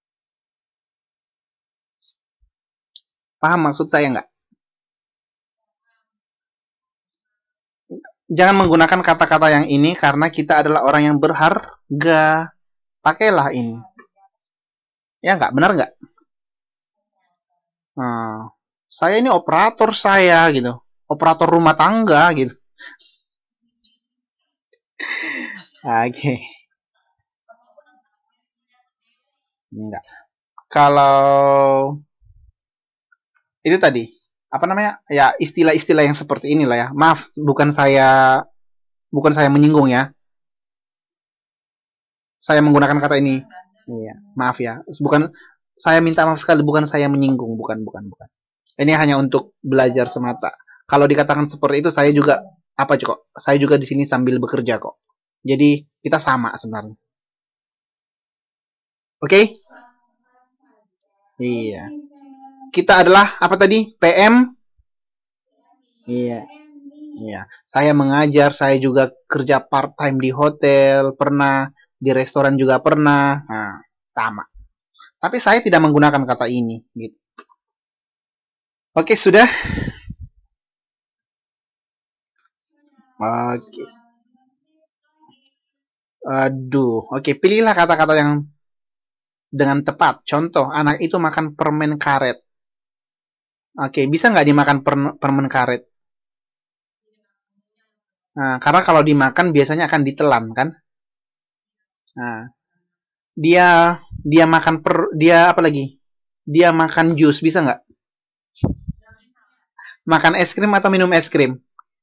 Paham maksud saya nggak? Jangan menggunakan kata-kata yang ini karena kita adalah orang yang berharga. Pakailah ini. Ya nggak? Benar nggak? Nah, saya ini operator saya gitu. Operator rumah tangga gitu. Oke. Okay. Enggak. Kalau itu tadi apa namanya ya istilah-istilah yang seperti inilah ya. Maaf, bukan saya bukan saya menyinggung ya. Saya menggunakan kata ini. Iya, maaf ya. Bukan saya minta maaf sekali, bukan saya menyinggung, bukan bukan bukan. Ini hanya untuk belajar semata. Kalau dikatakan seperti itu saya juga apa kok? Saya juga di sini sambil bekerja kok. Jadi kita sama sebenarnya. Oke? Okay? Iya. Kita adalah apa tadi? P M? Iya. Iya. Saya mengajar, saya juga kerja part time di hotel, pernah di restoran juga pernah. Nah, sama. Tapi saya tidak menggunakan kata ini gitu. Oke, sudah? Oke. Aduh, oke, pilihlah kata-kata yang dengan tepat. Contoh, anak itu makan permen karet. Oke, bisa nggak dimakan permen karet? Nah, karena kalau dimakan biasanya akan ditelan, kan? Nah, dia dia makan per dia apa lagi? Dia makan jus, bisa nggak? Makan es krim atau minum es krim?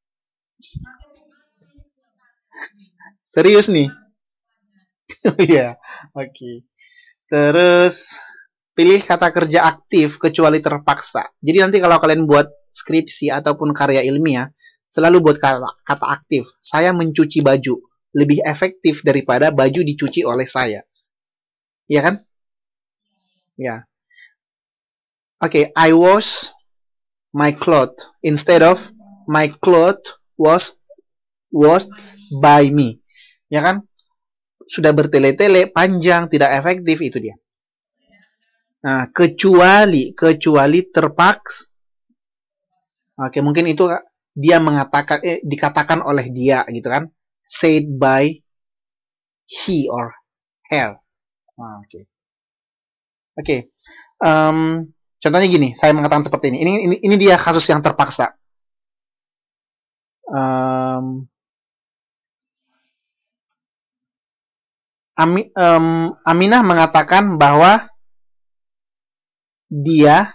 Serius nih? Iya, oke. Okay. Terus pilih kata kerja aktif kecuali terpaksa. Jadi nanti kalau kalian buat skripsi ataupun karya ilmiah, selalu buat kata, kata aktif. Saya mencuci baju. Lebih efektif daripada baju dicuci oleh saya. Iya kan? Ya. Oke, okay, I wash my clothes instead of my clothes was washed by me. Ya kan? Sudah bertele-tele, panjang, tidak efektif, itu dia. Nah, kecuali, kecuali terpaksa. Oke, mungkin itu dia mengatakan, eh, dikatakan oleh dia, gitu kan. Said by he or her. Nah, oke. Oke. Um, contohnya gini, saya mengatakan seperti ini. Ini, ini, ini dia kasus yang terpaksa. Um, Ami, um, Aminah mengatakan bahwa dia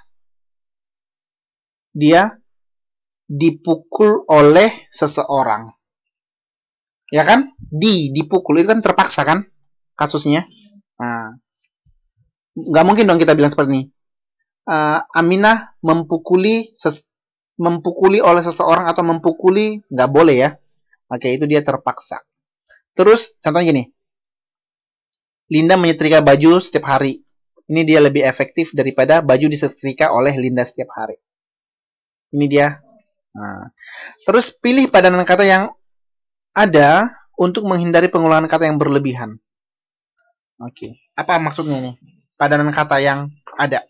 dia dipukul oleh seseorang. Ya kan? Di, dipukul. Itu kan terpaksa kan? Kasusnya. Nah, nggak mungkin dong kita bilang seperti ini. Uh, Aminah mempukuli ses mempukuli oleh seseorang atau mempukuli, nggak boleh ya. Oke, itu dia terpaksa. Terus, contohnya gini. Linda menyetrika baju setiap hari. Ini dia lebih efektif daripada baju disetrika oleh Linda setiap hari. Ini dia. Nah, terus pilih padanan kata yang ada untuk menghindari penggunaan kata yang berlebihan. Oke, apa maksudnya ini? Padanan kata yang ada.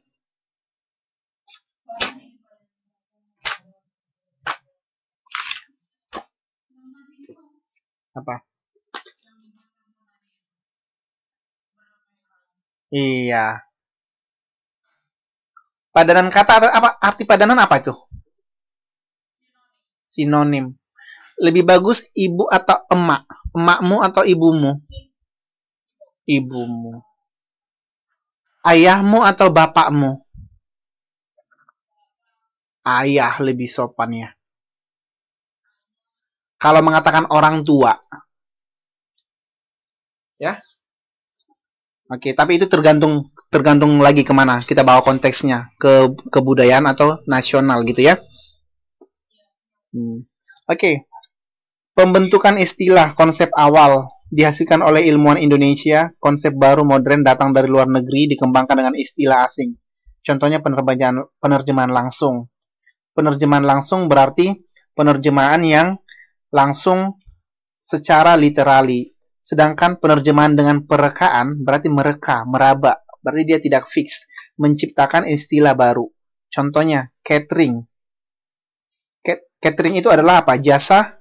Apa? Iya. Padanan kata apa? Arti padanan apa itu? Sinonim. Lebih bagus ibu atau emak? Emakmu atau ibumu? Ibumu. Ayahmu atau bapakmu? Ayah lebih sopan ya. Kalau mengatakan orang tua. Ya. Oke, tapi itu tergantung tergantung lagi kemana kita bawa konteksnya, ke kebudayaan atau nasional gitu ya. Hmm. Oke, pembentukan istilah konsep awal dihasilkan oleh ilmuwan Indonesia. Konsep baru modern datang dari luar negeri, dikembangkan dengan istilah asing. Contohnya penerjemahan penerjemahan langsung. Penerjemahan langsung berarti penerjemahan yang langsung secara literally. Sedangkan penerjemahan dengan perekaan berarti mereka, meraba. Berarti dia tidak fix, menciptakan istilah baru. Contohnya, catering. Catering itu adalah apa? Jasa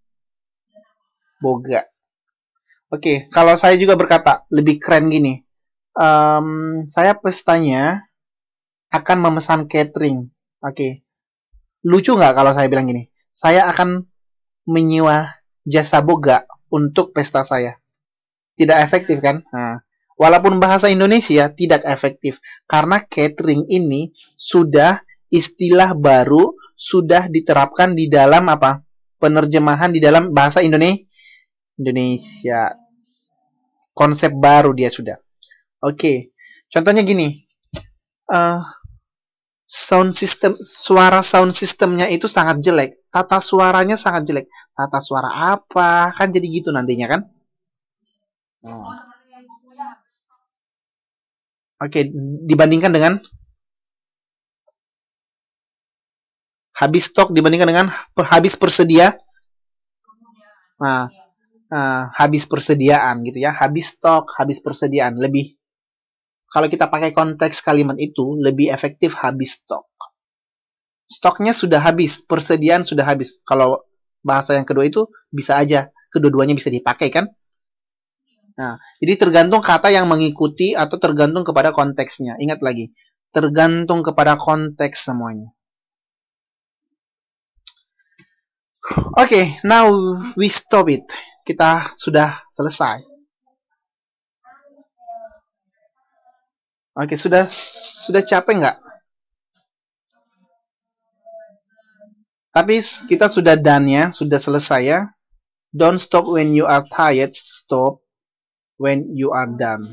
boga. Oke, kalau saya juga berkata lebih keren gini. Um, saya pestanya akan memesan catering. Oke, lucu nggak kalau saya bilang gini? Saya akan menyewa jasa boga untuk pesta saya. Tidak efektif kan? Nah, walaupun bahasa Indonesia tidak efektif karena catering ini sudah istilah baru, sudah diterapkan di dalam apa? Penerjemahan di dalam bahasa Indonesia. Indonesia. Konsep baru dia sudah. Oke. Contohnya gini. Uh, sound system, suara sound systemnya itu sangat jelek. Tata suaranya sangat jelek. Tata suara apa? Kan jadi gitu nantinya kan? Oh. Oke, dibandingkan dengan habis stok dibandingkan dengan per, habis persedia. Nah, uh, habis persediaan gitu ya. Habis stok, habis persediaan. Lebih, kalau kita pakai konteks kalimat itu, lebih efektif habis stok. Stoknya sudah habis, persediaan sudah habis. Kalau bahasa yang kedua itu bisa aja, kedua-duanya bisa dipakai kan? Nah, jadi tergantung kata yang mengikuti atau tergantung kepada konteksnya. Ingat lagi, tergantung kepada konteks semuanya. Oke, okay, now we stop it. Kita sudah selesai. Oke, okay, sudah sudah capek nggak? Tapi kita sudah done ya, sudah selesai ya. Don't stop when you are tired, stop when you are done.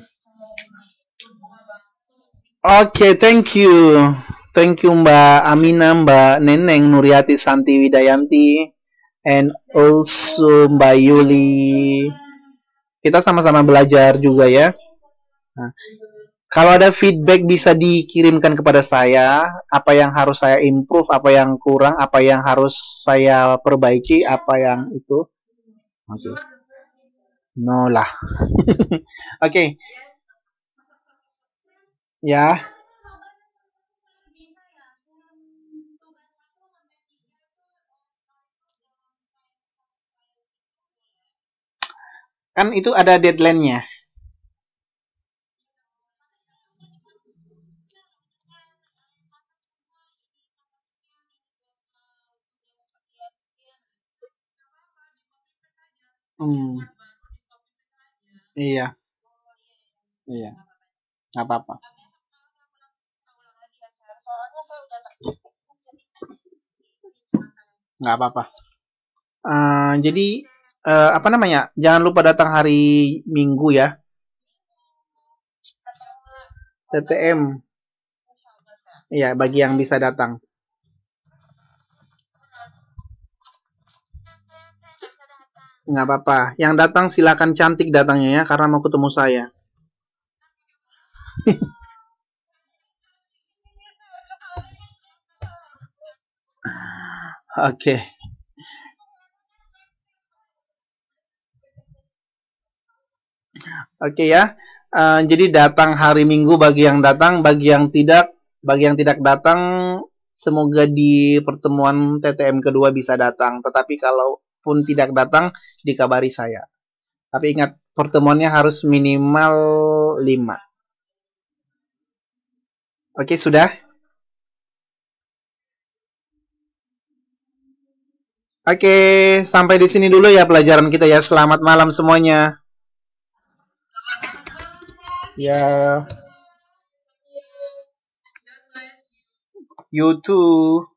Oke, okay, thank you. Thank you Mbak Amina, Mbak Neneng, Nuriati Santi Widayanti, and also Mbak Yuli. Kita sama-sama belajar juga ya. Nah, kalau ada feedback bisa dikirimkan kepada saya, apa yang harus saya improve, apa yang kurang, apa yang harus saya perbaiki, apa yang itu. Oke. Okay. No lah. Oke. Okay. Ya. Kan itu ada deadline-nya. Hmm. Iya. Iya. Nggak apa-apa. Nggak apa-apa. Uh, jadi uh, apa namanya? Jangan lupa datang hari Minggu ya. T T M. Iya, bagi yang bisa datang. Nggak apa-apa. Yang datang silakan cantik datangnya ya, karena mau ketemu saya. Oke. Okay. Oke okay, ya. Uh, jadi datang hari Minggu bagi yang datang, bagi yang tidak, bagi yang tidak datang, semoga di pertemuan T T M kedua bisa datang. Tetapi kalaupun tidak datang, dikabari saya. Tapi ingat, pertemuannya harus minimal lima. Oke, okay, sudah? Oke, okay, sampai di sini dulu ya pelajaran kita ya. Selamat malam semuanya. Ya. You too.